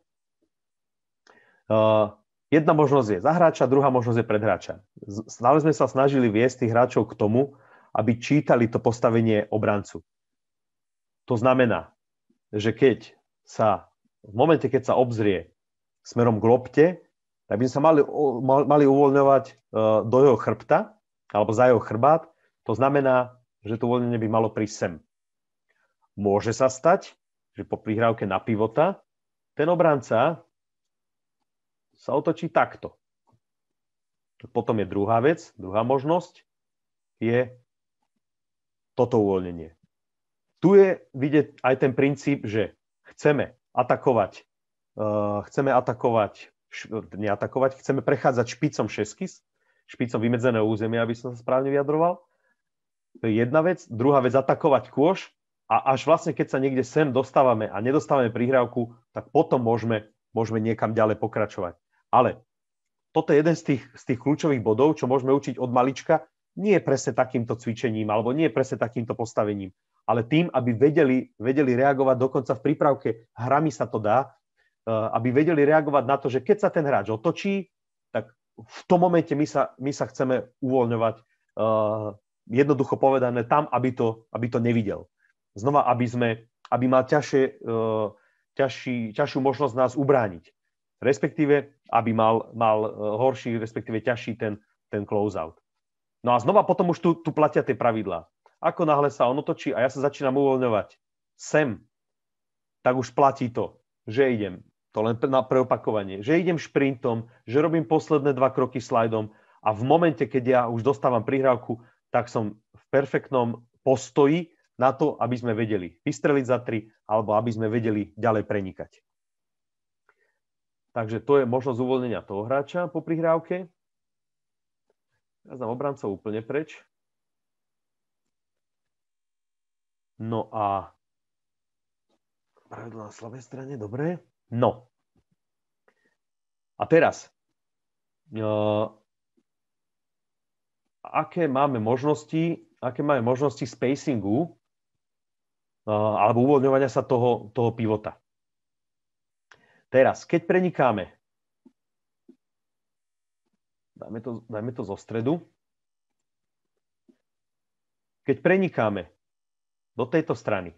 Uh, jedna možnosť je za hráča, druhá možnosť je pred hráča. Stále sme sa snažili viesť tých hráčov k tomu, aby čítali to postavenie obrancu. To znamená, že keď sa v momente, keď sa obzrie smerom k lopte, tak by sme sa mali, mali uvoľňovať do jeho chrbta alebo za jeho chrbát. To znamená, že to uvoľnenie by malo prísť sem. Môže sa stať, že po prihrávke na pivota ten obranca sa otočí takto. Potom je druhá vec, druhá možnosť je toto uvoľnenie. Tu je vidieť aj ten princíp, že chceme atakovať, uh, chceme atakovať, neatakovať, chceme prechádzať špicom šeskys, špicom vymedzeného územia, aby som sa správne vyjadroval. To je jedna vec. Druhá vec, atakovať kôš a až vlastne, keď sa niekde sem dostávame a nedostávame prihrávku, tak potom môžeme, môžeme niekam ďalej pokračovať. Ale toto je jeden z tých, z tých kľúčových bodov, čo môžeme učiť od malička, nie je presne takýmto cvičením alebo nie je presne takýmto postavením, ale tým, aby vedeli, vedeli reagovať dokonca v prípravke, hrami sa to dá, aby vedeli reagovať na to, že keď sa ten hráč otočí, tak v tom momente my sa, my sa chceme uvoľňovať, uh, jednoducho povedané, tam, aby to, aby to nevidel. Znova, aby, sme, aby mal ťažšie, uh, ťažší, ťažšiu možnosť nás ubrániť. Respektíve, aby mal, mal horší, respektíve ťažší ten, ten close-out. No a znova potom už tu, tu platia tie pravidlá. Ako náhle sa on otočí a ja sa začínam uvoľňovať sem, tak už platí to, že idem, to len na preopakovanie, že idem šprintom, že robím posledné dva kroky slajdom a v momente, keď ja už dostávam prihrávku, tak som v perfektnom postoji na to, aby sme vedeli vystreliť za tri alebo aby sme vedeli ďalej prenikať. Takže to je možnosť uvoľnenia toho hráča po prihrávke. Ja dám obrancov úplne preč. No a pravidlo na slabej strane, dobre. No. A teraz, uh, aké máme možnosti, aké máme možnosti spacingu uh, alebo uvoľňovania sa toho, toho pivota. Teraz, keď prenikáme, dajme to, dajme to zo stredu, keď prenikáme do tejto strany,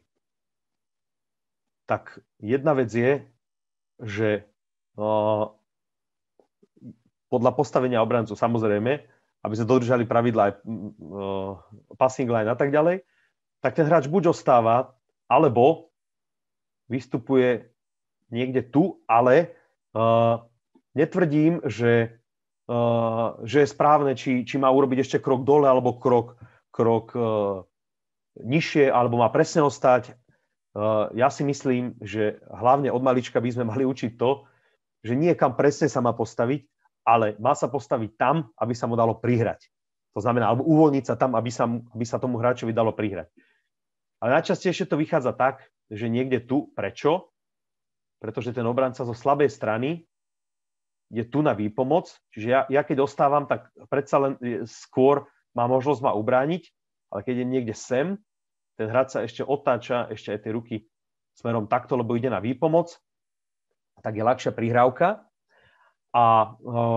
tak jedna vec je, že uh, podľa postavenia obrancu, samozrejme, aby sme dodržali pravidlá aj uh, passing line a tak ďalej, tak ten hráč buď ostáva, alebo vystupuje niekde tu, ale uh, netvrdím, že, uh, že je správne, či, či má urobiť ešte krok dole, alebo krok, krok uh, nižšie, alebo má presne ostať. Uh, ja si myslím, že hlavne od malička by sme mali učiť to, že nie kam presne sa má postaviť, ale má sa postaviť tam, aby sa mu dalo prihrať. To znamená, alebo uvoľniť sa tam, aby sa, aby sa tomu hráčovi dalo prihrať. Ale najčastejšie to vychádza tak, že niekde tu, prečo? Pretože ten obranca zo slabej strany je tu na výpomoc. Čiže ja, ja keď ostávam, tak predsa len skôr má možnosť ma ubrániť, ale keď je niekde sem, ten hráč sa ešte otáča, ešte aj tie ruky smerom takto, lebo ide na výpomoc, tak je ľahšia prihrávka. A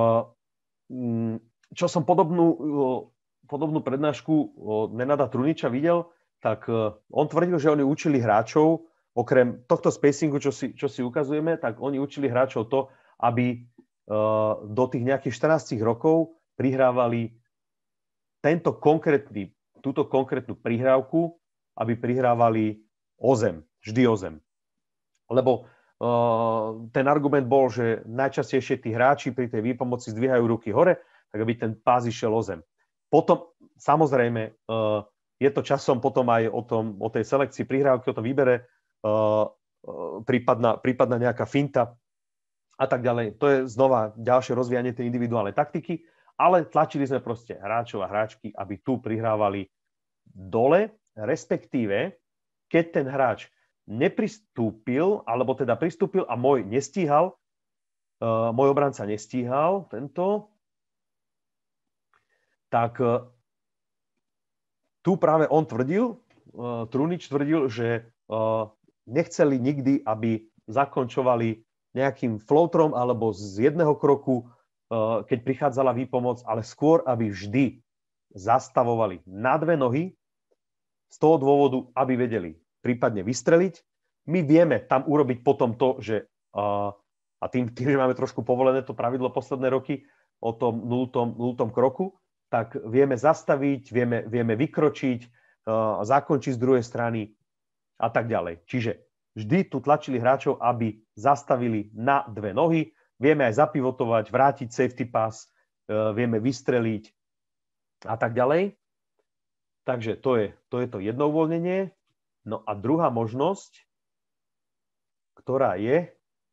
čo som podobnú, podobnú prednášku Nenada Truniča videl, tak on tvrdil, že oni učili hráčov, okrem tohto spacingu, čo si, čo si ukazujeme, tak oni učili hráčov to, aby uh, do tých nejakých štrnásť rokov prihrávali tento konkrétny, túto konkrétnu prihrávku, aby prihrávali o zem, vždy o zem. Lebo uh, ten argument bol, že najčastejšie tí hráči pri tej výpomoci zdvíhajú ruky hore, tak aby ten pás išiel o zem. Potom, samozrejme, uh, je to časom potom aj o, tom, o tej selekcii prihrávky, o tom výbere, Uh, uh, prípadná, prípadná nejaká finta a tak ďalej. To je znova ďalšie rozvíjanie tej individuálnej taktiky, ale tlačili sme proste hráčov a hráčky, aby tu prihrávali dole, respektíve, keď ten hráč nepristúpil, alebo teda pristúpil a môj nestíhal, uh, môj obranca nestíhal tento, tak uh, tu práve on tvrdil, uh, Trunič tvrdil, že uh, nechceli nikdy, aby zakončovali nejakým floatrom alebo z jedného kroku, keď prichádzala výpomoc, ale skôr, aby vždy zastavovali na dve nohy z toho dôvodu, aby vedeli prípadne vystreliť my vieme tam urobiť potom to, že uh, a tým, tým, že máme trošku povolené to pravidlo posledné roky o tom nultom, nultom kroku, tak vieme zastaviť, vieme, vieme vykročiť, uh, zakončiť z druhej strany a tak ďalej. Čiže vždy tu tlačili hráčov, aby zastavili na dve nohy, vieme aj zapivotovať, vrátiť safety pass, uh, vieme vystreliť a tak ďalej. Takže to je, to je to jedno uvoľnenie. No a druhá možnosť, ktorá je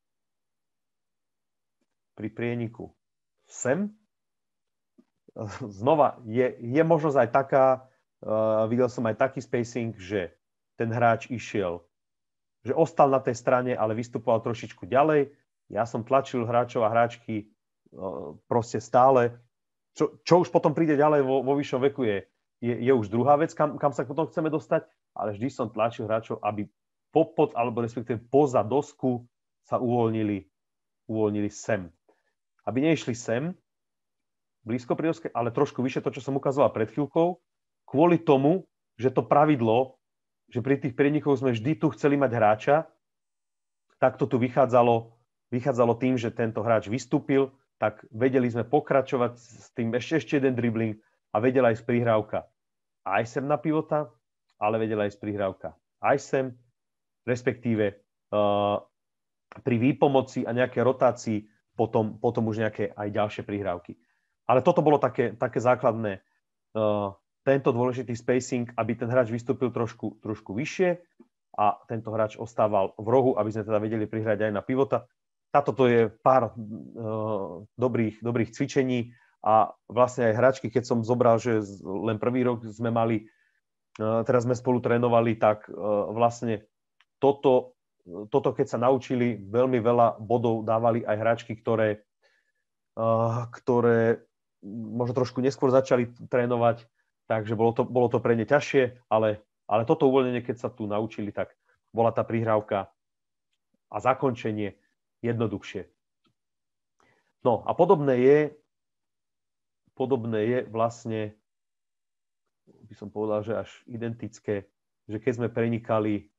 pri prieniku sem, znova je, je možnosť aj taká, uh, videl som aj taký spacing, že ten hráč išiel, že ostal na tej strane, ale vystupoval trošičku ďalej. Ja som tlačil hráčov a hráčky uh, proste stále. Čo, čo už potom príde ďalej vo, vo vyššom veku je, je, je už druhá vec, kam, kam sa potom chceme dostať, ale vždy som tlačil hráčov, aby popod, alebo respektíve poza dosku sa uvoľnili, uvoľnili sem. Aby neišli sem, blízko pri doske, ale trošku vyššie to, čo som ukazoval pred chvíľkou, kvôli tomu, že to pravidlo, že pri tých prienikoch sme vždy tu chceli mať hráča, tak to tu vychádzalo, vychádzalo tým, že tento hráč vystúpil, tak vedeli sme pokračovať s tým ešte, ešte jeden dribbling a vedela ísť prihrávka aj sem na pivota, ale vedela ísť prihrávka aj sem, respektíve uh, pri výpomoci a nejakej rotácii potom, potom už nejaké aj ďalšie prihrávky. Ale toto bolo také, také základné, uh, tento dôležitý spacing, aby ten hráč vystúpil trošku, trošku vyššie a tento hráč ostával v rohu, aby sme teda vedeli prihrať aj na pivota. Táto to je pár uh, dobrých, dobrých cvičení a vlastne aj hráčky, keď som zobral, že len prvý rok sme mali, uh, teraz sme spolu trénovali, tak uh, vlastne toto, toto, keď sa naučili, veľmi veľa bodov dávali aj hráčky, ktoré, uh, ktoré možno trošku neskôr začali trénovať, takže bolo to, bolo to pre ne ťažšie, ale, ale toto uvoľnenie, keď sa tu naučili, tak bola tá prihrávka a zakončenie jednoduchšie. No a podobné je, podobné je vlastne, by som povedal, že až identické, že keď sme prenikali,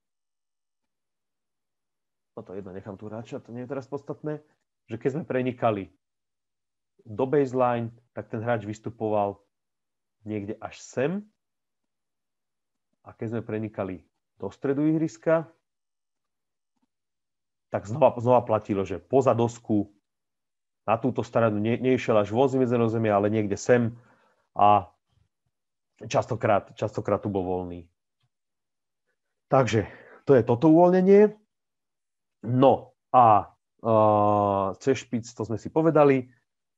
no to jedno, nechám tu hráča, to nie je teraz podstatné, že keď sme prenikali do baseline, tak ten hráč vystupoval niekde až sem a keď sme prenikali do stredu ihriska, tak znova, znova platilo, že poza dosku na túto stranu ne, neišiel až voz vymedzeného zemi, ale niekde sem a častokrát, častokrát tu bol voľný. Takže to je toto uvoľnenie. No a uh, cez špic, to sme si povedali.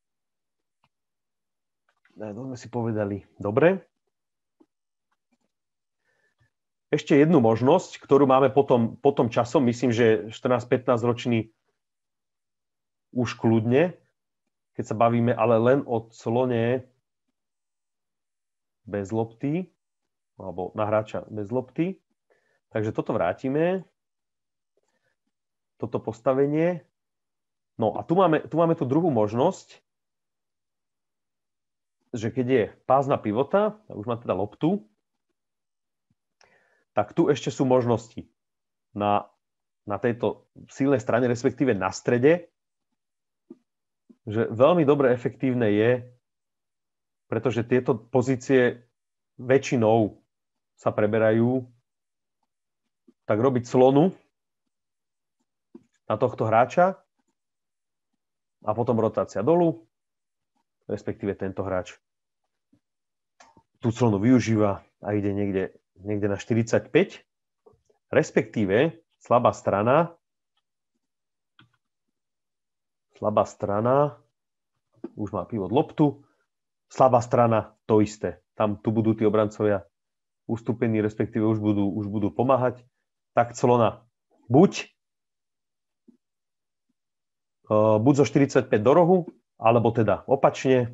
To sme si povedali. Dobre. Ešte jednu možnosť, ktorú máme potom, potom časom, myslím, že štrnásť pätnásť ročný už kľudne, keď sa bavíme ale len o clone bez lopty, alebo na hráča bez lopty. Takže toto vrátime. Toto postavenie. No a tu máme, tu máme tú druhú možnosť, že keď je pás na pivota, už má teda loptu, tak tu ešte sú možnosti na, na tejto silnej strane, respektíve na strede, že veľmi dobre efektívne je, pretože tieto pozície väčšinou sa preberajú, tak robiť slonu na tohto hráča a potom rotácia dolu, respektíve tento hráč tú clonu využíva a ide niekde, niekde na štyridsaťpäť, respektíve slabá strana, slabá strana, už má pivot loptu, slabá strana to isté. Tam tu budú tí obrancovia ustúpení, respektíve už budú, už budú pomáhať. Tak clona buď, uh, buď zo štyridsaťpäť do rohu, alebo teda opačne.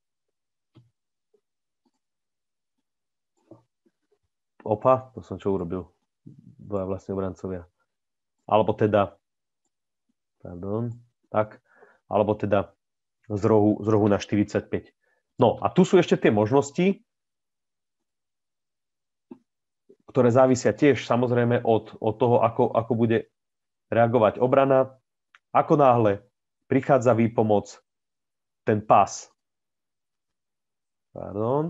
Opa, to som čo urobil. Dvaja vlastne obrancovia. Alebo teda, pardon, tak, alebo teda z rohu, z rohu na štyridsaťpäť. No a tu sú ešte tie možnosti, ktoré závisia tiež samozrejme od, od toho, ako, ako bude reagovať obrana. Ako náhle prichádza výpomoc, ten pás. Pardon.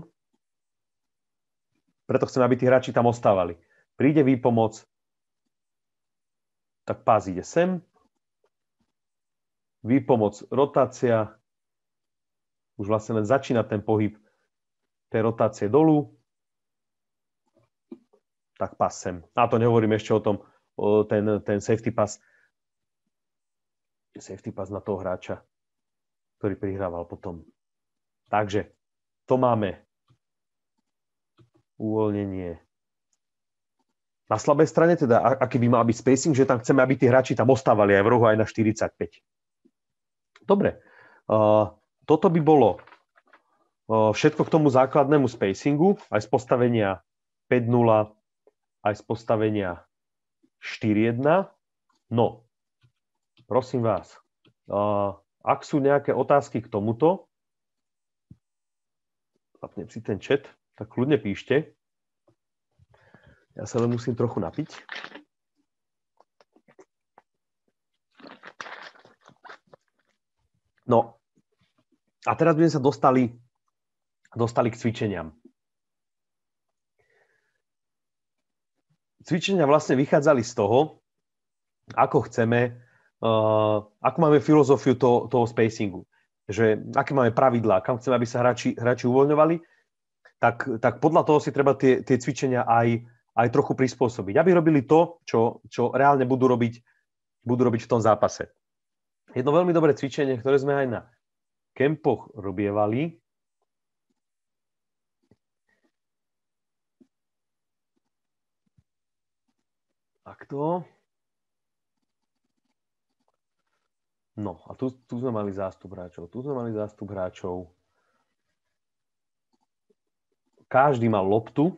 Preto chcem, aby tí hráči tam ostávali. Príde výpomoc, tak pás ide sem. Výpomoc, rotácia. Už vlastne len začína ten pohyb tej rotácie dolu. Tak pás sem. A to nehovorím ešte o tom, o ten, ten safety pass. Safety pass na toho hráča, ktorý prihrával potom. Takže to máme uvoľnenie. Na slabej strane teda, aký by mal byť spacing, že tam chceme, aby tí hráči tam ostávali aj v rohu, aj na štyridsaťpäť. Dobre. Uh, toto by bolo uh, všetko k tomu základnému spacingu, aj z postavenia päť nula, aj z postavenia štyri jedna. No, prosím vás, uh, ak sú nejaké otázky k tomuto, zapnem si ten chat, tak kľudne píšte. Ja sa len musím trochu napiť. No, a teraz by sme sa dostali, dostali k cvičeniam. Cvičenia vlastne vychádzali z toho, ako chceme, uh, ako máme filozofiu toho, toho spacingu. Že aké máme pravidlá, kam chceme, aby sa hráči, hráči uvoľňovali, tak, tak podľa toho si treba tie, tie cvičenia aj, aj trochu prispôsobiť. Aby robili to, čo, čo reálne budú robiť, budú robiť v tom zápase. Jedno veľmi dobré cvičenie, ktoré sme aj na kempoch robievali, takto. No a tu, tu sme mali zástup hráčov. Tu sme mali zástup hráčov. Každý mal loptu.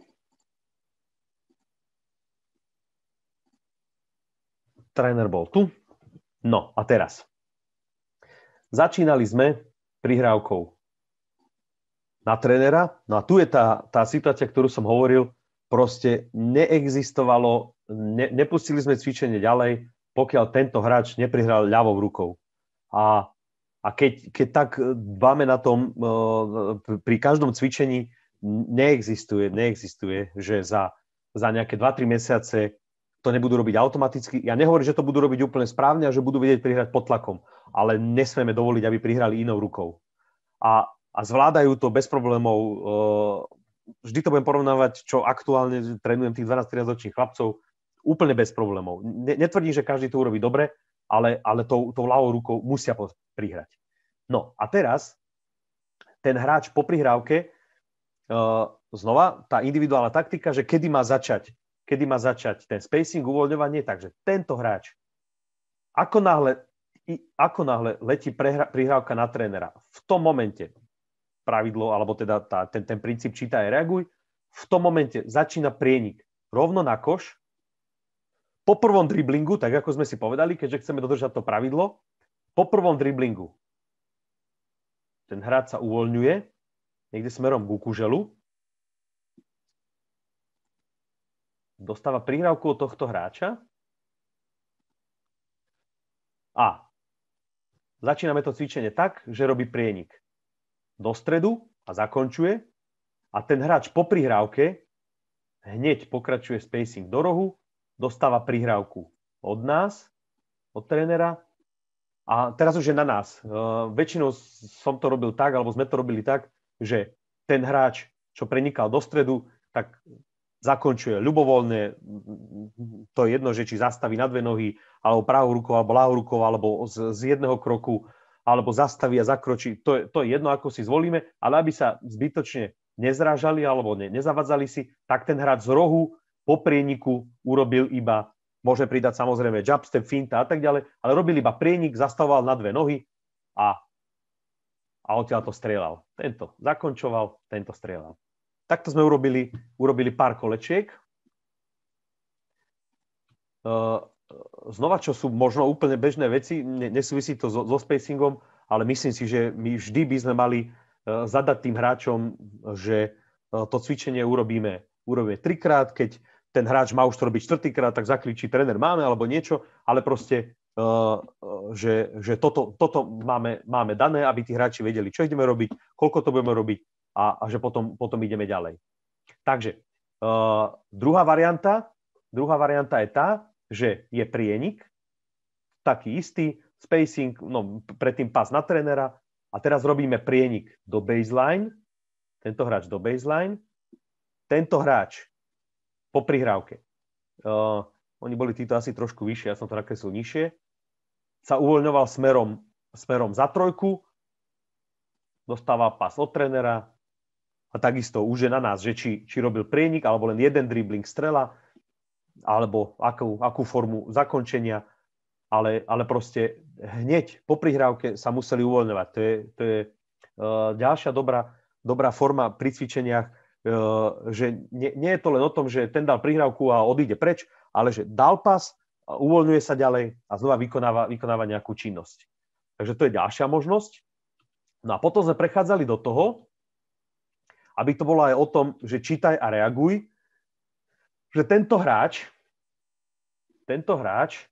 Tréner bol tu. No a teraz. Začínali sme prihrávkou na trénera. No a tu je tá, tá situácia, ktorú som hovoril. Proste neexistovalo, ne, nepustili sme cvičenie ďalej, pokiaľ tento hráč neprihral ľavou rukou. A, a keď, keď tak dbáme na tom, pri každom cvičení neexistuje, neexistuje, že za, za nejaké dva tri mesiace to nebudú robiť automaticky. Ja nehovorím, že to budú robiť úplne správne a že budú vedieť prihrať pod tlakom, ale nesmieme dovoliť, aby prihrali inou rukou. A, a zvládajú to bez problémov. Vždy to budem porovnávať, čo aktuálne trénujem tých dvanásť trinásť ročných chlapcov, úplne bez problémov. Netvrdím, že každý to urobí dobre, ale, ale tou, tou ľavou rukou musia prihrať. No a teraz ten hráč po prihrávke, uh, znova tá individuálna taktika, že kedy má začať, kedy má začať ten spacing, uvoľňovanie, takže tento hráč, ako náhle, ako náhle letí prehra, prihrávka na trénera, v tom momente pravidlo, alebo teda tá, ten, ten princíp čítaj a reaguj, v tom momente začína prienik rovno na koš. Po prvom driblingu, tak ako sme si povedali, keďže chceme dodržať to pravidlo, po prvom driblingu ten hráč sa uvoľňuje niekde smerom k kuželu, dostáva prihrávku od tohto hráča a začíname to cvičenie tak, že robí prienik do stredu a zakončuje a ten hráč po prihrávke hneď pokračuje spacing do rohu, dostáva prihrávku od nás, od trénera a teraz už je na nás. Uh, väčšinou som to robil tak, alebo sme to robili tak, že ten hráč, čo prenikal do stredu, tak zakončuje ľubovoľne, to je jedno, že či zastaví na dve nohy, alebo pravou rukou, alebo ľavou rukou, alebo z, z jedného kroku, alebo zastaví a zakročí. To je, to je jedno, ako si zvolíme, ale aby sa zbytočne nezrážali alebo ne, nezavadzali si, tak ten hráč z rohu po prieniku urobil iba, môže pridať samozrejme jab step, finta a tak ďalej, ale robil iba prienik, zastavoval na dve nohy a, a odtiaľ to strieľal. Tento zakončoval, tento strieľal. Takto sme urobili, urobili pár kolečiek. Znova, čo sú možno úplne bežné veci, nesúvisí to so, so spacingom, ale myslím si, že my vždy by sme mali zadať tým hráčom, že to cvičenie urobíme, urobíme trikrát, keď ten hráč má už to robiť štvrtýkrát, tak zakričí tréner máme alebo niečo, ale proste, uh, uh, že, že toto, toto máme, máme dané, aby tí hráči vedeli, čo ideme robiť, koľko to budeme robiť a, a že potom, potom ideme ďalej. Takže uh, druhá varianta, druhá varianta je tá, že je prienik, taký istý, spacing, no predtým pas na trénera a teraz robíme prienik do baseline, tento hráč do baseline, tento hráč po prihrávke. Uh, oni boli títo asi trošku vyššie, ja som to nakreslil nižšie. Sa uvoľňoval smerom, smerom za trojku, dostáva pas od trénera a takisto už je na nás, že či, či robil prienik, alebo len jeden dribbling strela, alebo akú, akú formu zakončenia, ale, ale proste hneď po prihrávke sa museli uvoľňovať. To je, to je uh, ďalšia dobrá, dobrá forma pri cvičeniach, že nie, nie je to len o tom, že ten dal prihrávku a odíde preč, ale že dal pas, uvoľňuje sa ďalej a znova vykonáva, vykonáva nejakú činnosť. Takže to je ďalšia možnosť. No a potom sme prechádzali do toho, aby to bolo aj o tom, že čítaj a reaguj, že tento hráč, tento hráč,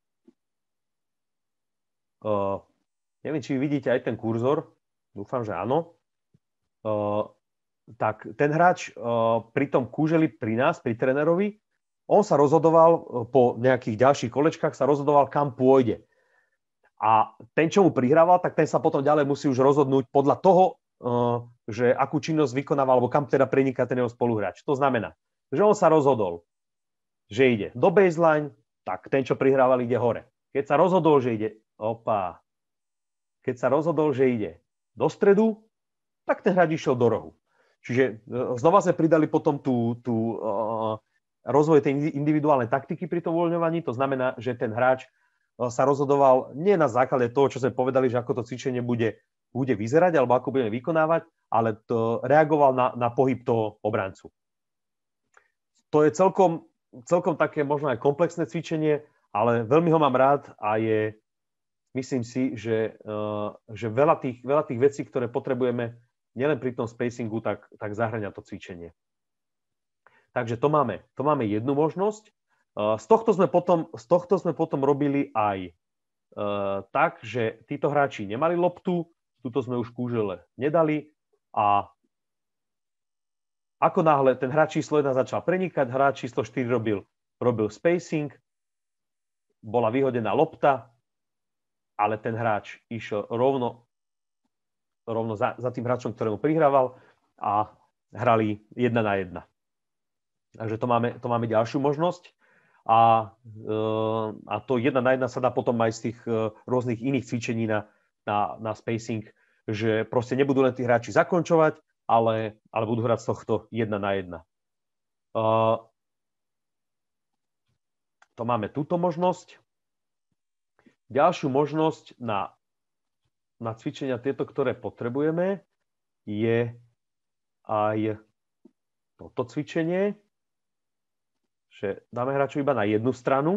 uh, neviem, či vy vidíte aj ten kurzor, dúfam, že áno, uh, tak ten hráč uh, pri tom kúželi pri nás, pri trénerovi, on sa rozhodoval uh, po nejakých ďalších kolečkách, sa rozhodoval, kam pôjde. A ten, čo mu prihrával, tak ten sa potom ďalej musí už rozhodnúť podľa toho, uh, že akú činnosť vykonáva, alebo kam teda preniká ten jeho spoluhráč. To znamená, že on sa rozhodol, že ide do baseline, tak ten, čo prihrával, ide hore. Keď sa rozhodol, že ide, opa, keď sa rozhodol, že ide do stredu, tak ten hráč išiel do rohu. Čiže znova sme pridali potom tú, tú uh, rozvoj tej individuálnej taktiky pri tom uvoľňovaní. To znamená, že ten hráč uh, sa rozhodoval nie na základe toho, čo sme povedali, že ako to cvičenie bude, bude vyzerať alebo ako budeme vykonávať, ale to reagoval na, na pohyb toho obrancu. To je celkom, celkom také možno aj komplexné cvičenie, ale veľmi ho mám rád a je, myslím si, že, uh, že veľa, tých, veľa tých vecí, ktoré potrebujeme nielen pri tom spacingu, tak, tak zahrania to cvičenie. Takže to máme, to máme jednu možnosť. Z tohto sme potom, z tohto sme potom robili aj uh, tak, že títo hráči nemali loptu, tuto sme už kúžele nedali a ako náhle ten hráč číslo jeden začal prenikať, hráč číslo štyri robil, robil spacing, bola vyhodená lopta, ale ten hráč išiel rovno rovno za, za tým hráčom, ktorému prihrával a hrali jedna na jedna. Takže to máme, to máme ďalšiu možnosť a, e, a to jedna na jedna sa dá potom aj z tých e, rôznych iných cvičení na, na, na spacing, že proste nebudú len tí hráči zakončovať, ale, ale budú hrať z tohto jedna na jedna. E, to máme túto možnosť. Ďalšiu možnosť na na cvičenia tieto, ktoré potrebujeme, je aj toto cvičenie, že dáme hráču iba na jednu stranu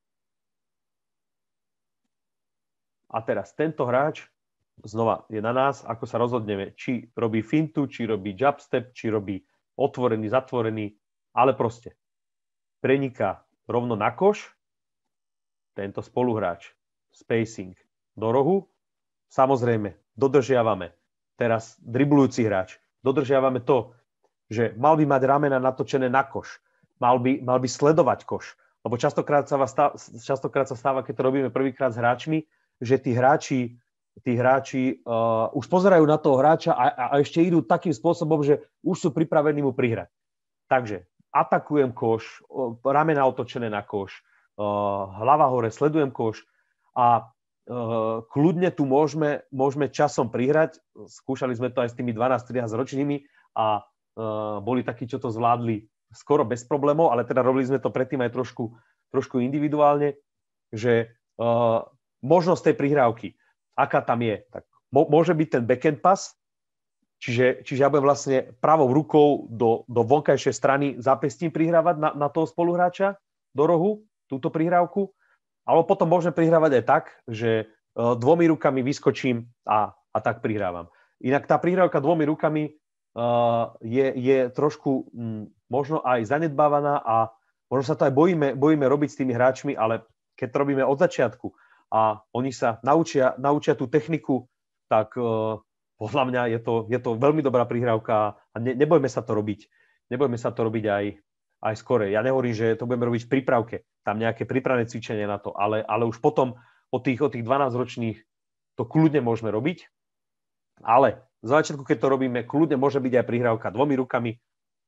a teraz tento hráč znova je na nás, ako sa rozhodneme, či robí fintu, či robí jab step, či robí otvorený, zatvorený, ale proste preniká rovno na koš, tento spoluhráč, spacing do rohu. Samozrejme, dodržiavame teraz driblujúci hráč. Dodržiavame to, že mal by mať ramena natočené na koš. Mal by, mal by sledovať koš. Lebo častokrát sa, stáva, častokrát sa stáva, keď to robíme prvýkrát s hráčmi, že tí hráči, tí hráči uh, už pozerajú na toho hráča a, a ešte idú takým spôsobom, že už sú pripravení mu prihrať. Takže atakujem koš, uh, ramena otočené na koš, uh, hlava hore, sledujem koš a Uh, kľudne tu môžeme, môžeme časom prihrať. Skúšali sme to aj s tými dvanásť trinásť ročnými a uh, boli takí, čo to zvládli skoro bez problémov, ale teda robili sme to predtým aj trošku, trošku individuálne, že uh, možnosť tej prihrávky, aká tam je, tak mo- môže byť ten backhand pass, čiže, čiže ja budem vlastne pravou rukou do, do vonkajšej strany zápestím prihrávať na, na toho spoluhráča do rohu, túto prihrávku. Ale potom môžem prihrávať aj tak, že dvomi rukami vyskočím a, a tak prihrávam. Inak tá prihrávka dvomi rukami uh, je, je trošku m, možno aj zanedbávaná a možno sa to aj bojíme, bojíme robiť s tými hráčmi, ale keď to robíme od začiatku a oni sa naučia, naučia tú techniku, tak uh, podľa mňa je to, je to veľmi dobrá prihrávka a ne, nebojme sa to robiť. Nebojme sa to robiť aj, aj skore. Ja nehovorím, že to budeme robiť v prípravke, tam nejaké prípravné cvičenie na to, ale, ale už potom od tých, od tých dvanásťročných to kľudne môžeme robiť. Ale v začiatku, keď to robíme, kľudne môže byť aj prihrávka dvomi rukami.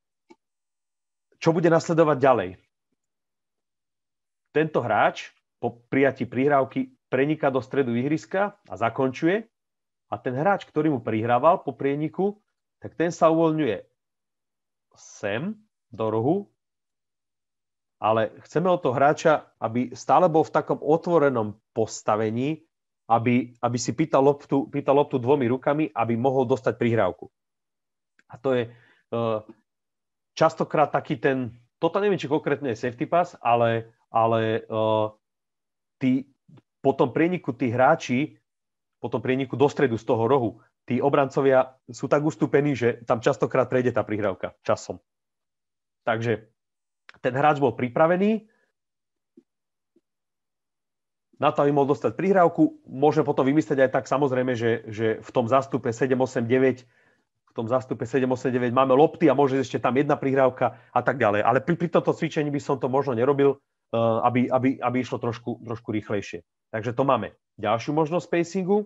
Čo bude nasledovať ďalej? Tento hráč po prijatí prihrávky preniká do stredu ihriska a zakončuje. A ten hráč, ktorý mu prihrával po prieniku, tak ten sa uvoľňuje sem, do rohu, ale chceme od toho hráča, aby stále bol v takom otvorenom postavení, aby, aby si pýtal loptu, pýtal loptu dvomi rukami, aby mohol dostať prihrávku. A to je uh, častokrát taký ten, toto neviem, či konkrétne je safety pass, ale, ale uh, tí, po tom prieniku tí hráči, po tom prieniku do stredu z toho rohu, tí obrancovia sú tak ustúpení, že tam častokrát prejde tá prihrávka časom. Takže ten hráč bol pripravený na to, aby mohol dostať prihrávku. Môžeme potom vymyslieť aj tak, samozrejme, že, že v tom zástupe sedem osem deväť v tom zástupe sedem osem deväť máme lopty a môže ešte tam jedna prihrávka a tak ďalej. Ale pri, pri tomto cvičení by som to možno nerobil, uh, aby, aby, aby išlo trošku, trošku rýchlejšie. Takže to máme ďalšiu možnosť spacingu.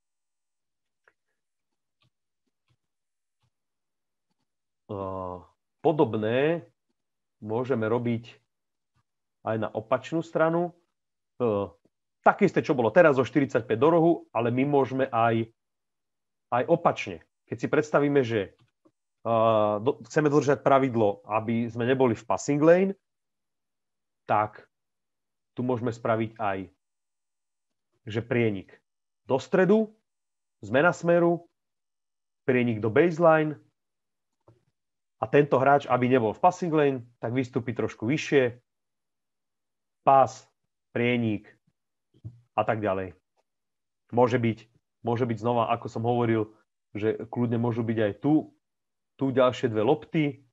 Uh, podobné môžeme robiť aj na opačnú stranu. Uh, také isté, čo bolo teraz zo štyridsaťpäť do rohu, ale my môžeme aj, aj opačne. Keď si predstavíme, že uh, do, chceme dodržať pravidlo, aby sme neboli v passing lane, tak tu môžeme spraviť aj že prienik do stredu, zmena smeru, prienik do baseline a tento hráč, aby nebol v passing lane, tak vystúpi trošku vyššie, pás, prienik a tak ďalej. Môže byť, môže byť znova, ako som hovoril, že kľudne môžu byť aj tu, tu ďalšie dve lopty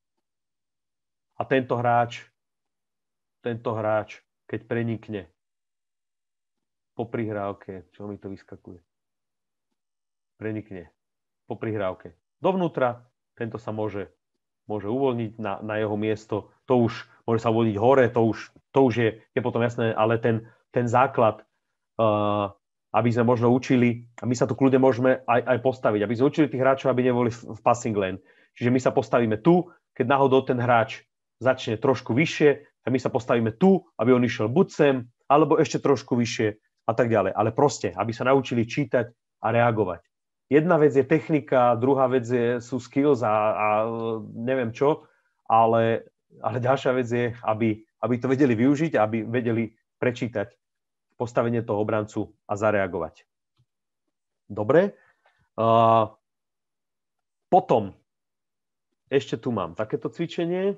a tento hráč, tento hráč, keď prenikne po prihrávke, čo mi to vyskakuje? Prenikne po prihrávke dovnútra, tento sa môže, môže uvoľniť na, na jeho miesto, to už môže sa uvoľniť hore, to už, to už je, je potom jasné, ale ten, ten základ, uh, aby sme možno učili, a my sa tu kľudne môžeme aj, aj postaviť, aby sme učili tých hráčov, aby neboli v, v passing lane. Čiže my sa postavíme tu, keď náhodou ten hráč začne trošku vyššie, a my sa postavíme tu, aby on išiel buď sem, alebo ešte trošku vyššie, a tak ďalej. Ale proste, aby sa naučili čítať a reagovať. Jedna vec je technika, druhá vec je, sú skills a, a neviem čo, ale, ale ďalšia vec je, aby, aby to vedeli využiť, aby vedeli prečítať postavenie toho obrancu a zareagovať. Dobre. Uh, potom ešte tu mám takéto cvičenie.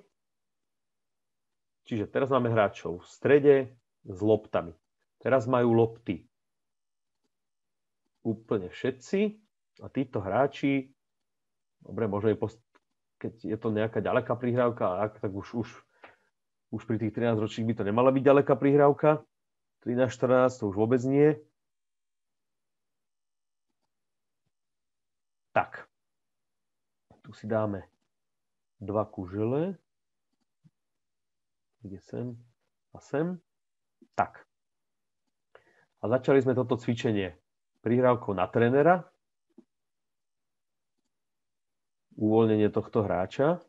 Čiže teraz máme hráčov v strede s loptami. Teraz majú lopty úplne všetci a títo hráči, dobre, možno post- keď je to nejaká ďaleká prihrávka, tak už, už, už pri tých trinásťročných by to nemala byť ďaleká prihrávka. trinásť štrnásť to už vôbec nie. Tak. Tu si dáme dva kužele. Ide sem a sem. Tak. A začali sme toto cvičenie prihrávkou na trénera. Uvoľnenie tohto hráča.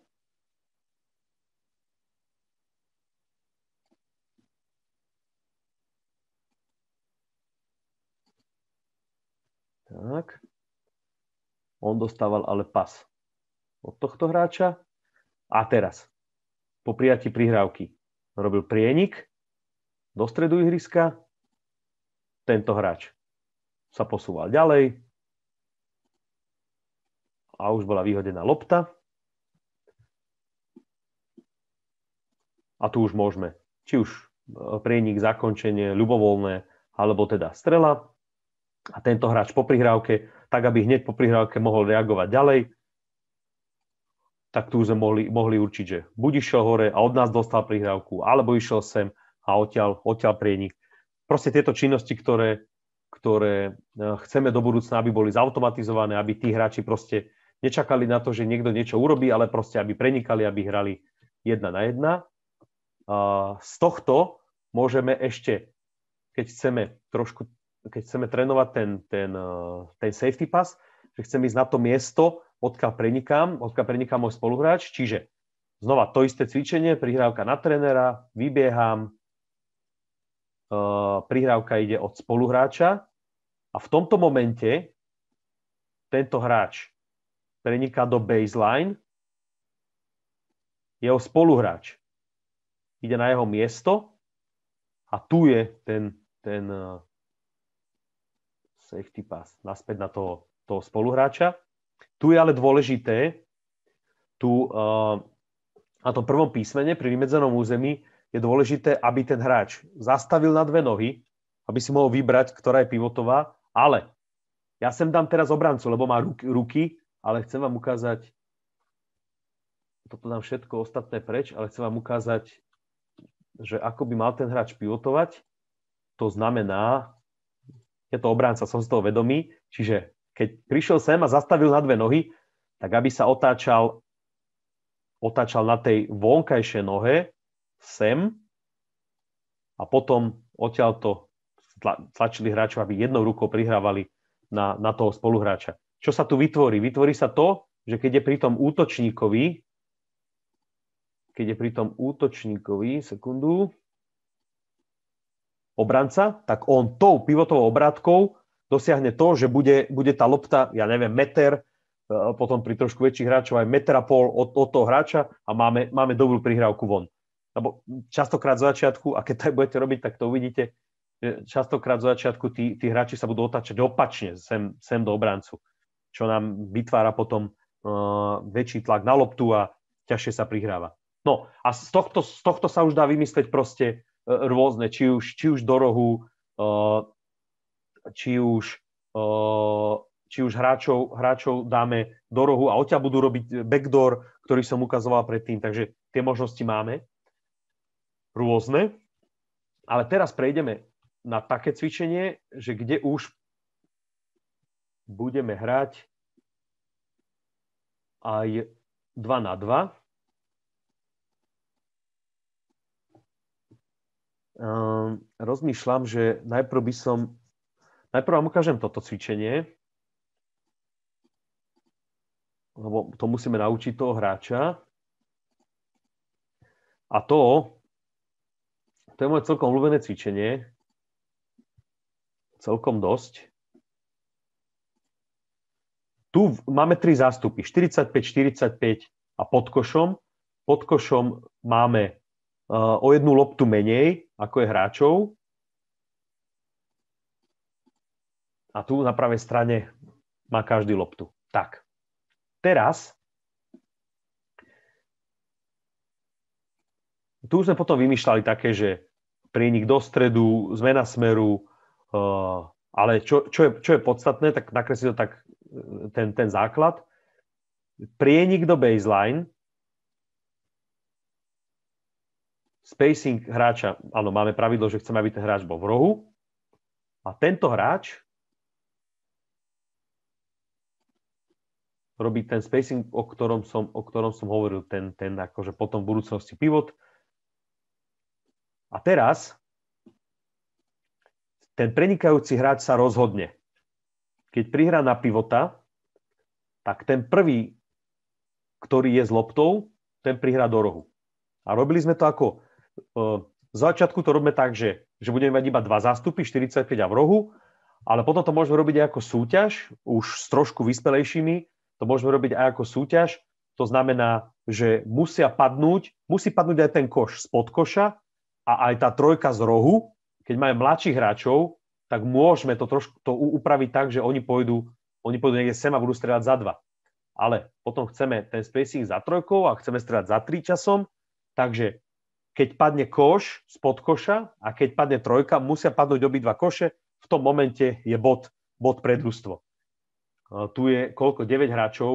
Tak. On dostával ale pas od tohto hráča. A teraz, po prijatí prihrávky, robil prienik do stredu ihriska. Tento hráč sa posúval ďalej a už bola vyhodená lopta. A tu už môžeme, či už prienik, zakončenie, ľubovoľné, alebo teda strela. A tento hráč po prihrávke, tak aby hneď po prihrávke mohol reagovať ďalej, tak tu sme mohli, mohli určiť, že buď išiel hore a od nás dostal prihrávku, alebo išiel sem a odtiaľ, odtiaľ prienik. Proste tieto činnosti, ktoré, ktoré chceme do budúcna, aby boli zautomatizované, aby tí hráči proste nečakali na to, že niekto niečo urobí, ale proste aby prenikali, aby hrali jedna na jedna. Z tohto môžeme ešte, keď chceme trošku, keď chceme trénovať ten, ten, ten safety pass, že chcem ísť na to miesto, odkiaľ prenikám, odkiaľ prenikám môj spoluhráč, čiže znova to isté cvičenie, prihrávka na trénera, vybieham, prihrávka ide od spoluhráča a v tomto momente tento hráč preniká do baseline, jeho spoluhráč ide na jeho miesto a tu je ten, ten safety pass naspäť na toho, toho spoluhráča. Tu je ale dôležité, tu uh, na tom prvom písmene pri vymedzenom území je dôležité, aby ten hráč zastavil na dve nohy, aby si mohol vybrať, ktorá je pivotová, ale ja sem dám teraz obrancu, lebo má ruky, ruky, ale chcem vám ukázať, toto dám všetko ostatné preč, ale chcem vám ukázať, že ako by mal ten hráč pivotovať, to znamená, je to obranca, som si toho vedomý, čiže keď prišiel sem a zastavil na dve nohy, tak aby sa otáčal, otáčal na tej vonkajšej nohe sem a potom odtiaľto tlačili hráčov, aby jednou rukou prihrávali na, na toho spoluhráča. Čo sa tu vytvorí? Vytvorí sa to, že keď je pri tom útočníkovi, keď je pri tom útočníkovi, sekundu, obranca, tak on tou pivotovou obrátkou dosiahne to, že bude, bude tá lopta, ja neviem, meter, potom pri trošku väčších hráčov aj meter a pol od, od toho hráča a máme, máme dobrú prihrávku von. Lebo častokrát z začiatku, a keď tak budete robiť, tak to uvidíte, že častokrát z začiatku tí, tí hráči sa budú otáčať opačne sem, sem do obrancu, čo nám vytvára potom uh, väčší tlak na loptu a ťažšie sa prihráva. No a z tohto, z tohto sa už dá vymyslieť proste uh, rôzne, či už, či už do rohu, uh, či už, uh, či už hráčov, hráčov dáme do rohu a odtiaľ budú robiť backdoor, ktorý som ukazoval predtým, takže tie možnosti máme rôzne. Ale teraz prejdeme na také cvičenie, že kde už budeme hrať aj dva na dva. Um, rozmýšľam, že najprv by som najprv vám ukážem toto cvičenie, lebo to musíme naučiť toho hráča. A to, to je moje celkom obľúbené cvičenie. Celkom dosť. Tu máme tri zástupy. štyridsaťpäť, štyridsaťpäť a pod košom. Pod košom máme uh, o jednu loptu menej, ako je hráčov. A tu na pravej strane má každý loptu. Tak. Teraz tu sme potom vymýšľali také, že prienik do stredu, zmena smeru, uh, ale čo, čo, je, čo je podstatné, tak nakreslí to tak ten, ten základ. Prienik do baseline, spacing hráča, áno, máme pravidlo, že chceme, aby ten hráč bol v rohu a tento hráč robí ten spacing, o ktorom som, o ktorom som hovoril, ten, ten akože potom v budúcnosti pivot. A teraz ten prenikajúci hráč sa rozhodne. Keď prihrá na pivota, tak ten prvý, ktorý je s loptou, ten prihrá do rohu. A robili sme to ako, uh, z začiatku to robíme tak, že, že budeme mať iba dva zástupy, štyridsaťpäť a v rohu, ale potom to môžeme robiť aj ako súťaž, už s trošku vyspelejšími, to môžeme robiť aj ako súťaž, to znamená, že musia padnúť, musí padnúť aj ten koš spod koša a aj tá trojka z rohu. Keď máme mladších hráčov, tak môžeme to trošku to upraviť tak, že oni pôjdu, oni pôjdu niekde sem a budú strieľať za dva. Ale potom chceme ten spacing za trojkou a chceme strieľať za tri časom, takže keď padne koš spod koša a keď padne trojka, musia padnúť obidva koše, v tom momente je bod, bod pre družstvo. Tu je koľko? deväť hráčov,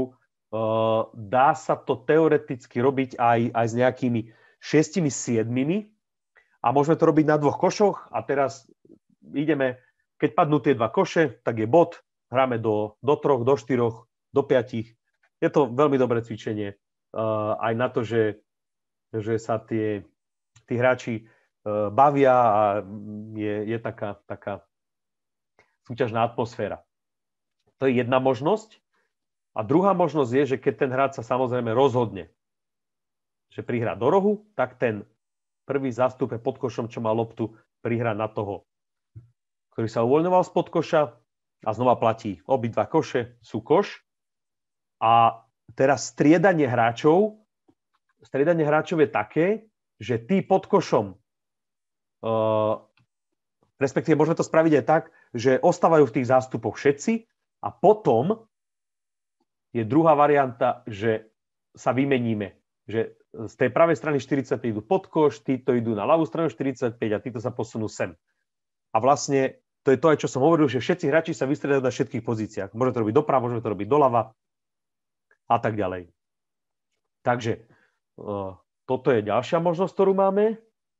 dá sa to teoreticky robiť aj, aj s nejakými šiestimi, siedmimi a môžeme to robiť na dvoch košoch a teraz ideme, keď padnú tie dva koše, tak je bod, hráme do, do troch, do štyroch, do piatich. Je to veľmi dobré cvičenie uh, aj na to, že, že sa tie, tí hráči uh, bavia a je, je taká, taká súťažná atmosféra. To je jedna možnosť. A druhá možnosť je, že keď ten hráč sa samozrejme rozhodne, že prihrá do rohu, tak ten prvý zástupe pod košom, čo má loptu, prihrá na toho, ktorý sa uvoľňoval spod koša a znova platí. Obidva koše sú koš. A teraz striedanie hráčov, striedanie hráčov je také, že tí pod košom, uh, respektíve môžeme to spraviť aj tak, že ostávajú v tých zástupoch všetci a potom je druhá varianta, že sa vymeníme. Že z tej pravej strany štyridsať idú pod koš, títo idú na ľavú stranu štyridsaťpäť a títo sa posunú sem. A vlastne to je to aj, čo som hovoril, že všetci hráči sa vystriedajú na všetkých pozíciách. Môžeme to robiť doprava, môžeme to robiť doľava a tak ďalej. Takže uh, toto je ďalšia možnosť, ktorú máme.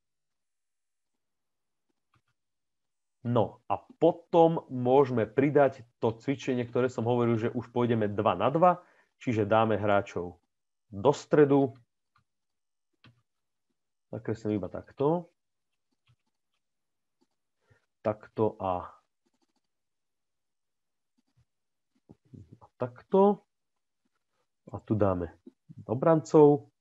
No a potom môžeme pridať to cvičenie, ktoré som hovoril, že už pôjdeme dva na dva, čiže dáme hráčov do stredu. Nakreslím iba takto. Takto a, a takto. A tu dáme obrancov.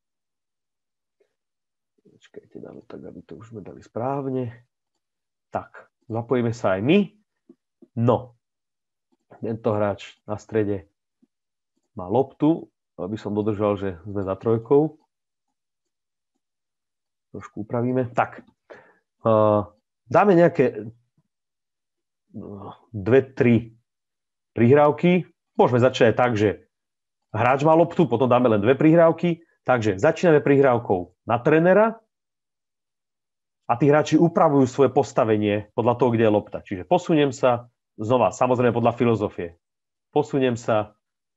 Počkajte, dáme tak, aby to už sme dali správne. Tak. Zapojíme sa aj my. No, tento hráč na strede má loptu, aby som dodržal, že sme za trojkou. Trošku upravíme. Tak, uh, dáme nejaké dve, tri prihrávky. Môžeme začať aj tak, že hráč má loptu, potom dáme len dve prihrávky. Takže začíname prihrávkou na trénera. A tí hráči upravujú svoje postavenie podľa toho, kde je lopta. Čiže posuniem sa, znova, samozrejme podľa filozofie. Posuniem sa,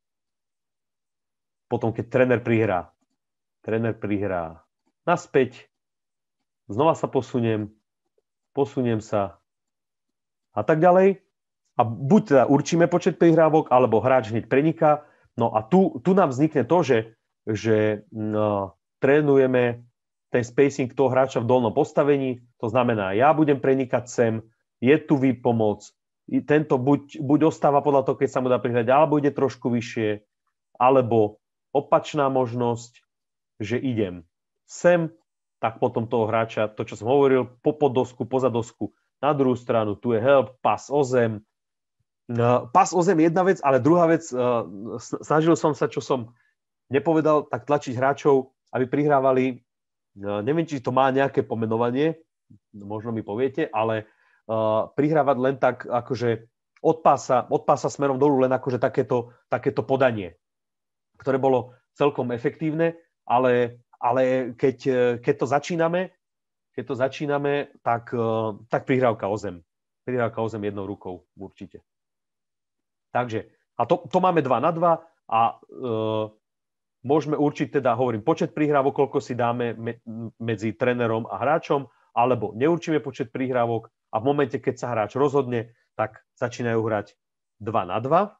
potom keď tréner prihrá, tréner prihrá naspäť, znova sa posuniem, posuniem sa a tak ďalej. A buď teda určíme počet prihrávok, alebo hráč hneď preniká. No a tu, tu nám vznikne to, že, že no, trénujeme ten spacing toho hráča v dolnom postavení, to znamená, ja budem prenikať sem, je tu výpomoc, tento buď, buď ostáva podľa toho, keď sa mu dá prihrať, alebo ide trošku vyššie, alebo opačná možnosť, že idem sem, tak potom toho hráča, to, čo som hovoril, po poddosku, poza dosku, na druhú stranu, tu je help, pas o zem. Pas o zem je jedna vec, ale druhá vec, snažil som sa, čo som nepovedal, tak tlačiť hráčov, aby prihrávali. Neviem, či to má nejaké pomenovanie, možno mi poviete, ale uh, prihrávať len tak, akože od pása, od pása smerom dolu, len akože takéto, takéto podanie, ktoré bolo celkom efektívne, ale, ale keď, keď to začíname, keď to začíname, tak, uh, tak prihrávka o zem. Prihrávka o zem jednou rukou, určite. Takže, a to, to máme dva na dva a uh, môžeme určiť teda, hovorím, počet prihrávok, koľko si dáme me- medzi trénerom a hráčom, alebo neurčíme počet prihrávok a v momente, keď sa hráč rozhodne, tak začínajú hrať dva na dva.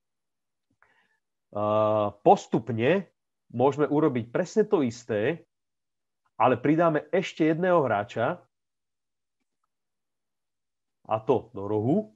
Uh, postupne môžeme urobiť presne to isté, ale pridáme ešte jedného hráča a to do rohu.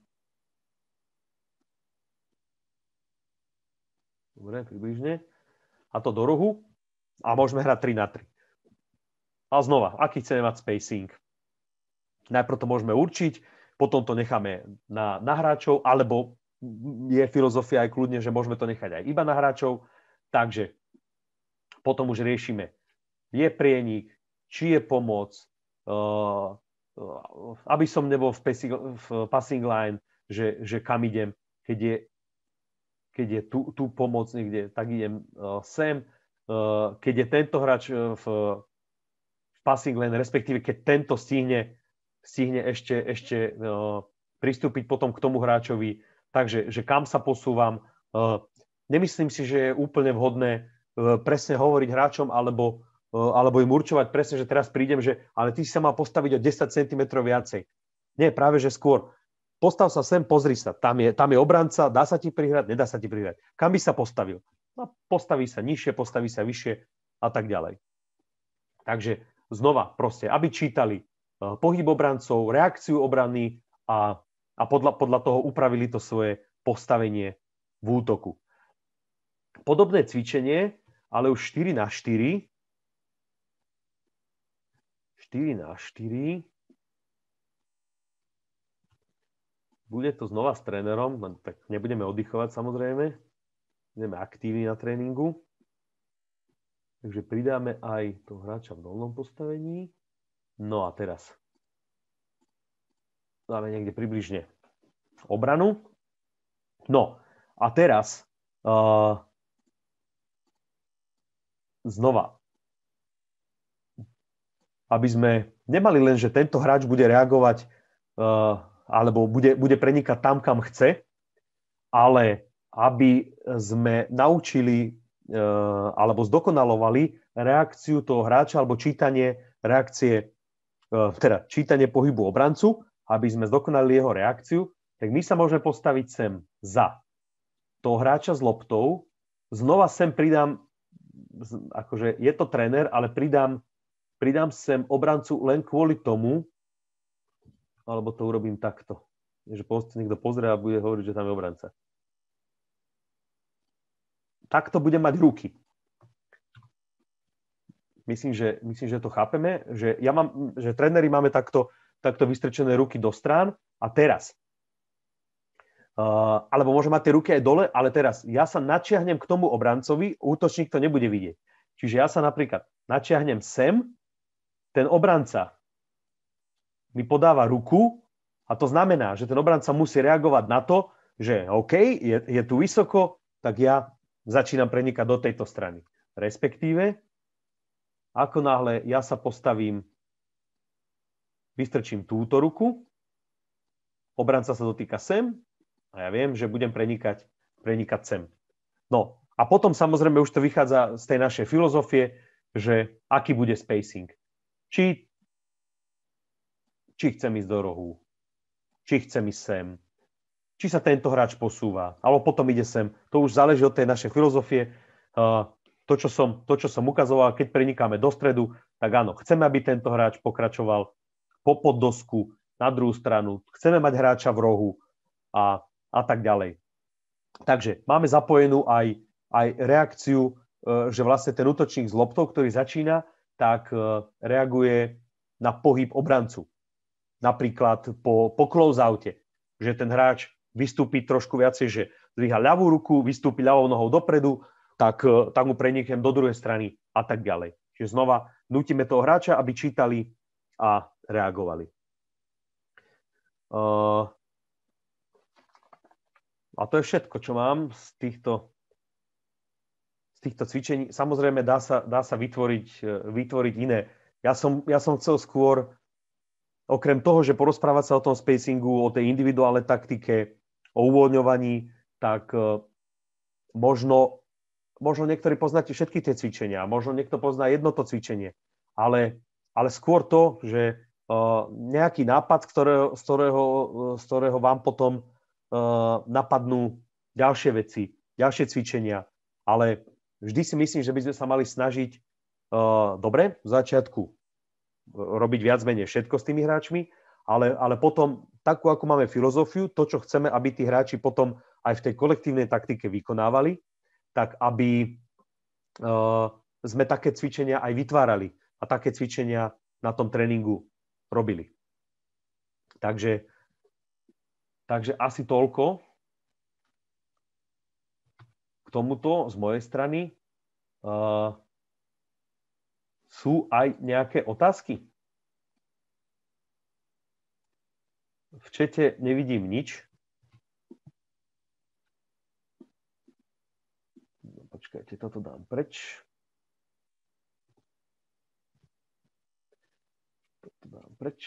Dobre, približne. A to do rohu a môžeme hrať tri na tri. A znova, aký chceme mať spacing? Najprv to môžeme určiť, potom to necháme na, na hráčov, alebo je filozofia aj kľudne, že môžeme to nechať aj iba na hráčov. Takže potom už riešime, je prienik, či je pomoc, uh, uh, aby som nebol v, passing, v passing line, že, že kam idem, keď je keď je tu, tu pomoc niekde, tak idem uh, sem. Uh, keď je tento hráč uh, v, v passing lane, respektíve keď tento stihne, stihne ešte, ešte uh, pristúpiť potom k tomu hráčovi. Takže že kam sa posúvam. Uh, nemyslím si, že je úplne vhodné presne hovoriť hráčom alebo, alebo im určovať presne, že teraz prídem, že ale ty si sa mal postaviť o desať centimetrov viacej. Nie, práve že skôr. Postav sa sem, pozri sa. Tam je, tam je obranca, dá sa ti prihrať, nedá sa ti prihrať. Kam by sa postavil? No, postaví sa nižšie, postaví sa vyššie a tak ďalej. Takže znova proste, aby čítali uh, pohyb obrancov, reakciu obrany a, a podľa, podľa toho upravili to svoje postavenie v útoku. Podobné cvičenie, ale už štyri na štyri. štyri na štyri. Bude to znova s trénerom, tak nebudeme oddychovať samozrejme. Budeme aktívni na tréningu. Takže pridáme aj toho hráča v dolnom postavení. No a teraz dáme niekde približne obranu. No a teraz uh, znova, aby sme nemali len, že tento hráč bude reagovať uh, alebo bude, bude prenikať tam, kam chce, ale aby sme naučili uh, alebo zdokonalovali reakciu toho hráča alebo čítanie reakcie, uh, teda čítanie pohybu obrancu, aby sme zdokonalili jeho reakciu, tak my sa môžeme postaviť sem za toho hráča s loptou, znova sem pridám, akože je to tréner, ale pridám, pridám sem obrancu len kvôli tomu, alebo to urobím takto. Že proste niekto pozrie a bude hovoriť, že tam je obranca. Takto budem mať ruky. Myslím, že, myslím, že to chápeme, že, ja mám, že tréneri máme takto, takto vystrčené ruky do strán a teraz. Uh, alebo môže mať tie ruky aj dole, ale teraz ja sa načiahnem k tomu obrancovi, útočník to nebude vidieť. Čiže ja sa napríklad načiahnem sem, ten obranca mi podáva ruku a to znamená, že ten obranca musí reagovať na to, že OK, je, je tu vysoko, tak ja začínam prenikať do tejto strany. Respektíve, ako náhle ja sa postavím, vystrčím túto ruku, obranca sa dotýka sem a ja viem, že budem prenikať, prenikať sem. No a potom samozrejme už to vychádza z tej našej filozofie, že aký bude spacing. Či či chcem ísť do rohu, či chcem ísť sem, či sa tento hráč posúva, alebo potom ide sem. To už záleží od tej našej filozofie. To, čo som, to, čo som ukazoval, keď prenikáme do stredu, tak áno, chceme, aby tento hráč pokračoval po poddosku, na druhú stranu, chceme mať hráča v rohu a, a tak ďalej. Takže máme zapojenú aj, aj reakciu, že vlastne ten útočník s loptou, ktorý začína, tak reaguje na pohyb obrancu. Napríklad po, po close-oute, že ten hráč vystúpi trošku viacej, že zdvíha ľavú ruku, vystúpi ľavou nohou dopredu, tak, tak mu preniknem do druhej strany a tak ďalej. Čiže znova nutíme toho hráča, aby čítali a reagovali. Uh, a to je všetko, čo mám z týchto, z týchto cvičení. Samozrejme, dá sa, dá sa vytvoriť, vytvoriť iné. Ja som, ja som chcel skôr okrem toho, že porozprávať sa o tom spacingu, o tej individuálnej taktike, o uvoľňovaní, tak možno, možno niektorí poznáte všetky tie cvičenia, možno niekto pozná jedno to cvičenie, ale, ale skôr to, že uh, nejaký nápad, z ktorého, z, ktorého, z ktorého vám potom uh, napadnú ďalšie veci, ďalšie cvičenia, ale vždy si myslím, že by sme sa mali snažiť uh, dobre, v začiatku robiť viac menej všetko s tými hráčmi, ale, ale potom takú, ako máme filozofiu, to, čo chceme, aby tí hráči potom aj v tej kolektívnej taktike vykonávali, tak aby uh, sme také cvičenia aj vytvárali a také cvičenia na tom tréningu robili. Takže, takže asi toľko k tomuto z mojej strany. Uh, Sú aj nejaké otázky? V čete nevidím nič. Počkajte, toto dám preč. Toto dám preč.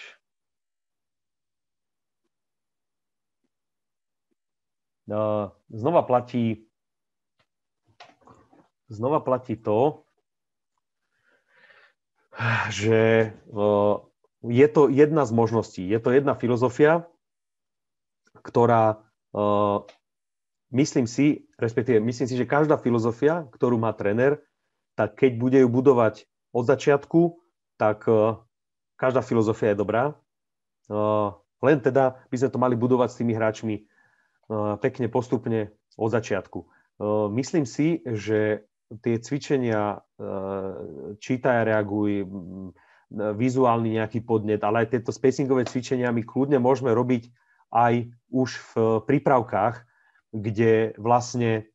Znova platí znova platí to, že je to jedna z možností, je to jedna filozofia, ktorá, myslím si, respektíve myslím si, že každá filozofia, ktorú má tréner, tak keď bude ju budovať od začiatku, tak každá filozofia je dobrá. Len teda by sme to mali budovať s tými hráčmi pekne postupne od začiatku. Myslím si, že tie cvičenia čítaj a reaguj, vizuálny nejaký podnet, ale aj tieto spacingové cvičenia my kľudne môžeme robiť aj už v prípravkách, kde vlastne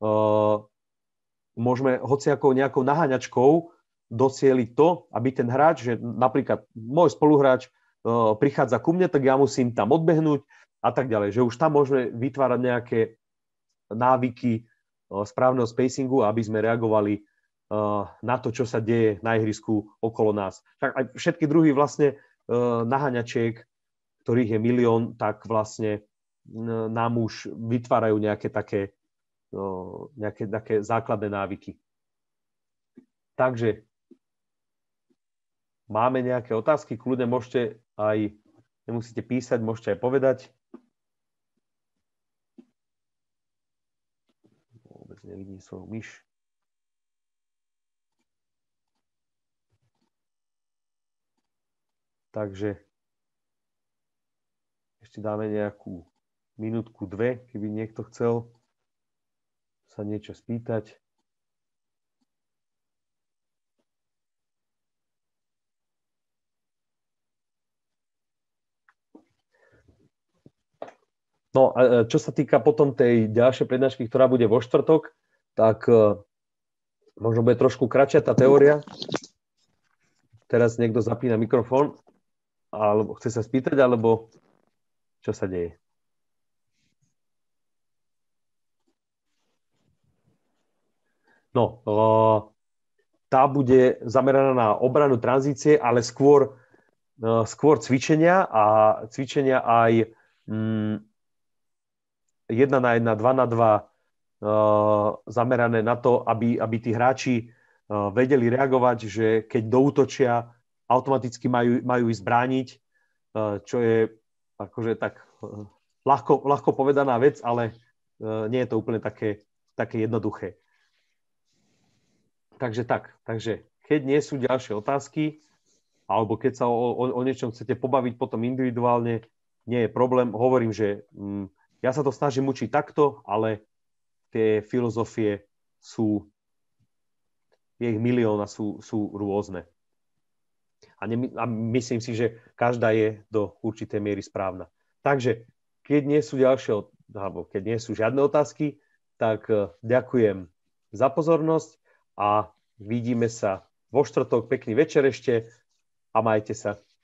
môžeme hociakou nejakou naháňačkou docieliť to, aby ten hráč, že napríklad môj spoluhráč uh, prichádza ku mne, tak ja musím tam odbehnúť a tak ďalej. Že už tam môžeme vytvárať nejaké návyky uh, správneho spacingu, aby sme reagovali uh, na to, čo sa deje na ihrisku okolo nás. Tak aj všetky druhy vlastne uh, naháňačiek, ktorých je milión, tak vlastne uh, nám už vytvárajú nejaké také nejaké také základné návyky. Takže máme nejaké otázky, kľudne môžete aj, nemusíte písať, môžete aj povedať. Vôbec nevidím svoju myš. Takže ešte dáme nejakú minútku, dve, keby niekto chcel sa niečo spýtať. No a čo sa týka potom tej ďalšej prednášky, ktorá bude vo štvrtok, tak možno bude trošku kratšia tá teória. Teraz niekto zapína mikrofón, alebo chce sa spýtať, alebo čo sa deje? No, tá bude zameraná na obranu tranzície, ale skôr, skôr cvičenia a cvičenia aj mm, jedna na jedna, dva na dva zamerané na to, aby, aby tí hráči vedeli reagovať, že keď doútočia, automaticky majú, majú ísť brániť, čo je akože tak ľahko, ľahko povedaná vec, ale nie je to úplne také, také jednoduché. Takže tak, takže keď nie sú ďalšie otázky, alebo keď sa o, o, o niečom chcete pobaviť potom individuálne, nie je problém. Hovorím, že mm, ja sa to snažím učiť takto, ale tie filozofie sú, je ich milión a sú, sú rôzne. A, ne, a myslím si, že každá je do určitej miery správna. Takže keď nie sú ďalšie, alebo keď nie sú žiadne otázky, tak ďakujem za pozornosť a vidíme sa vo štvrtok. Pekný večer ešte a majte sa.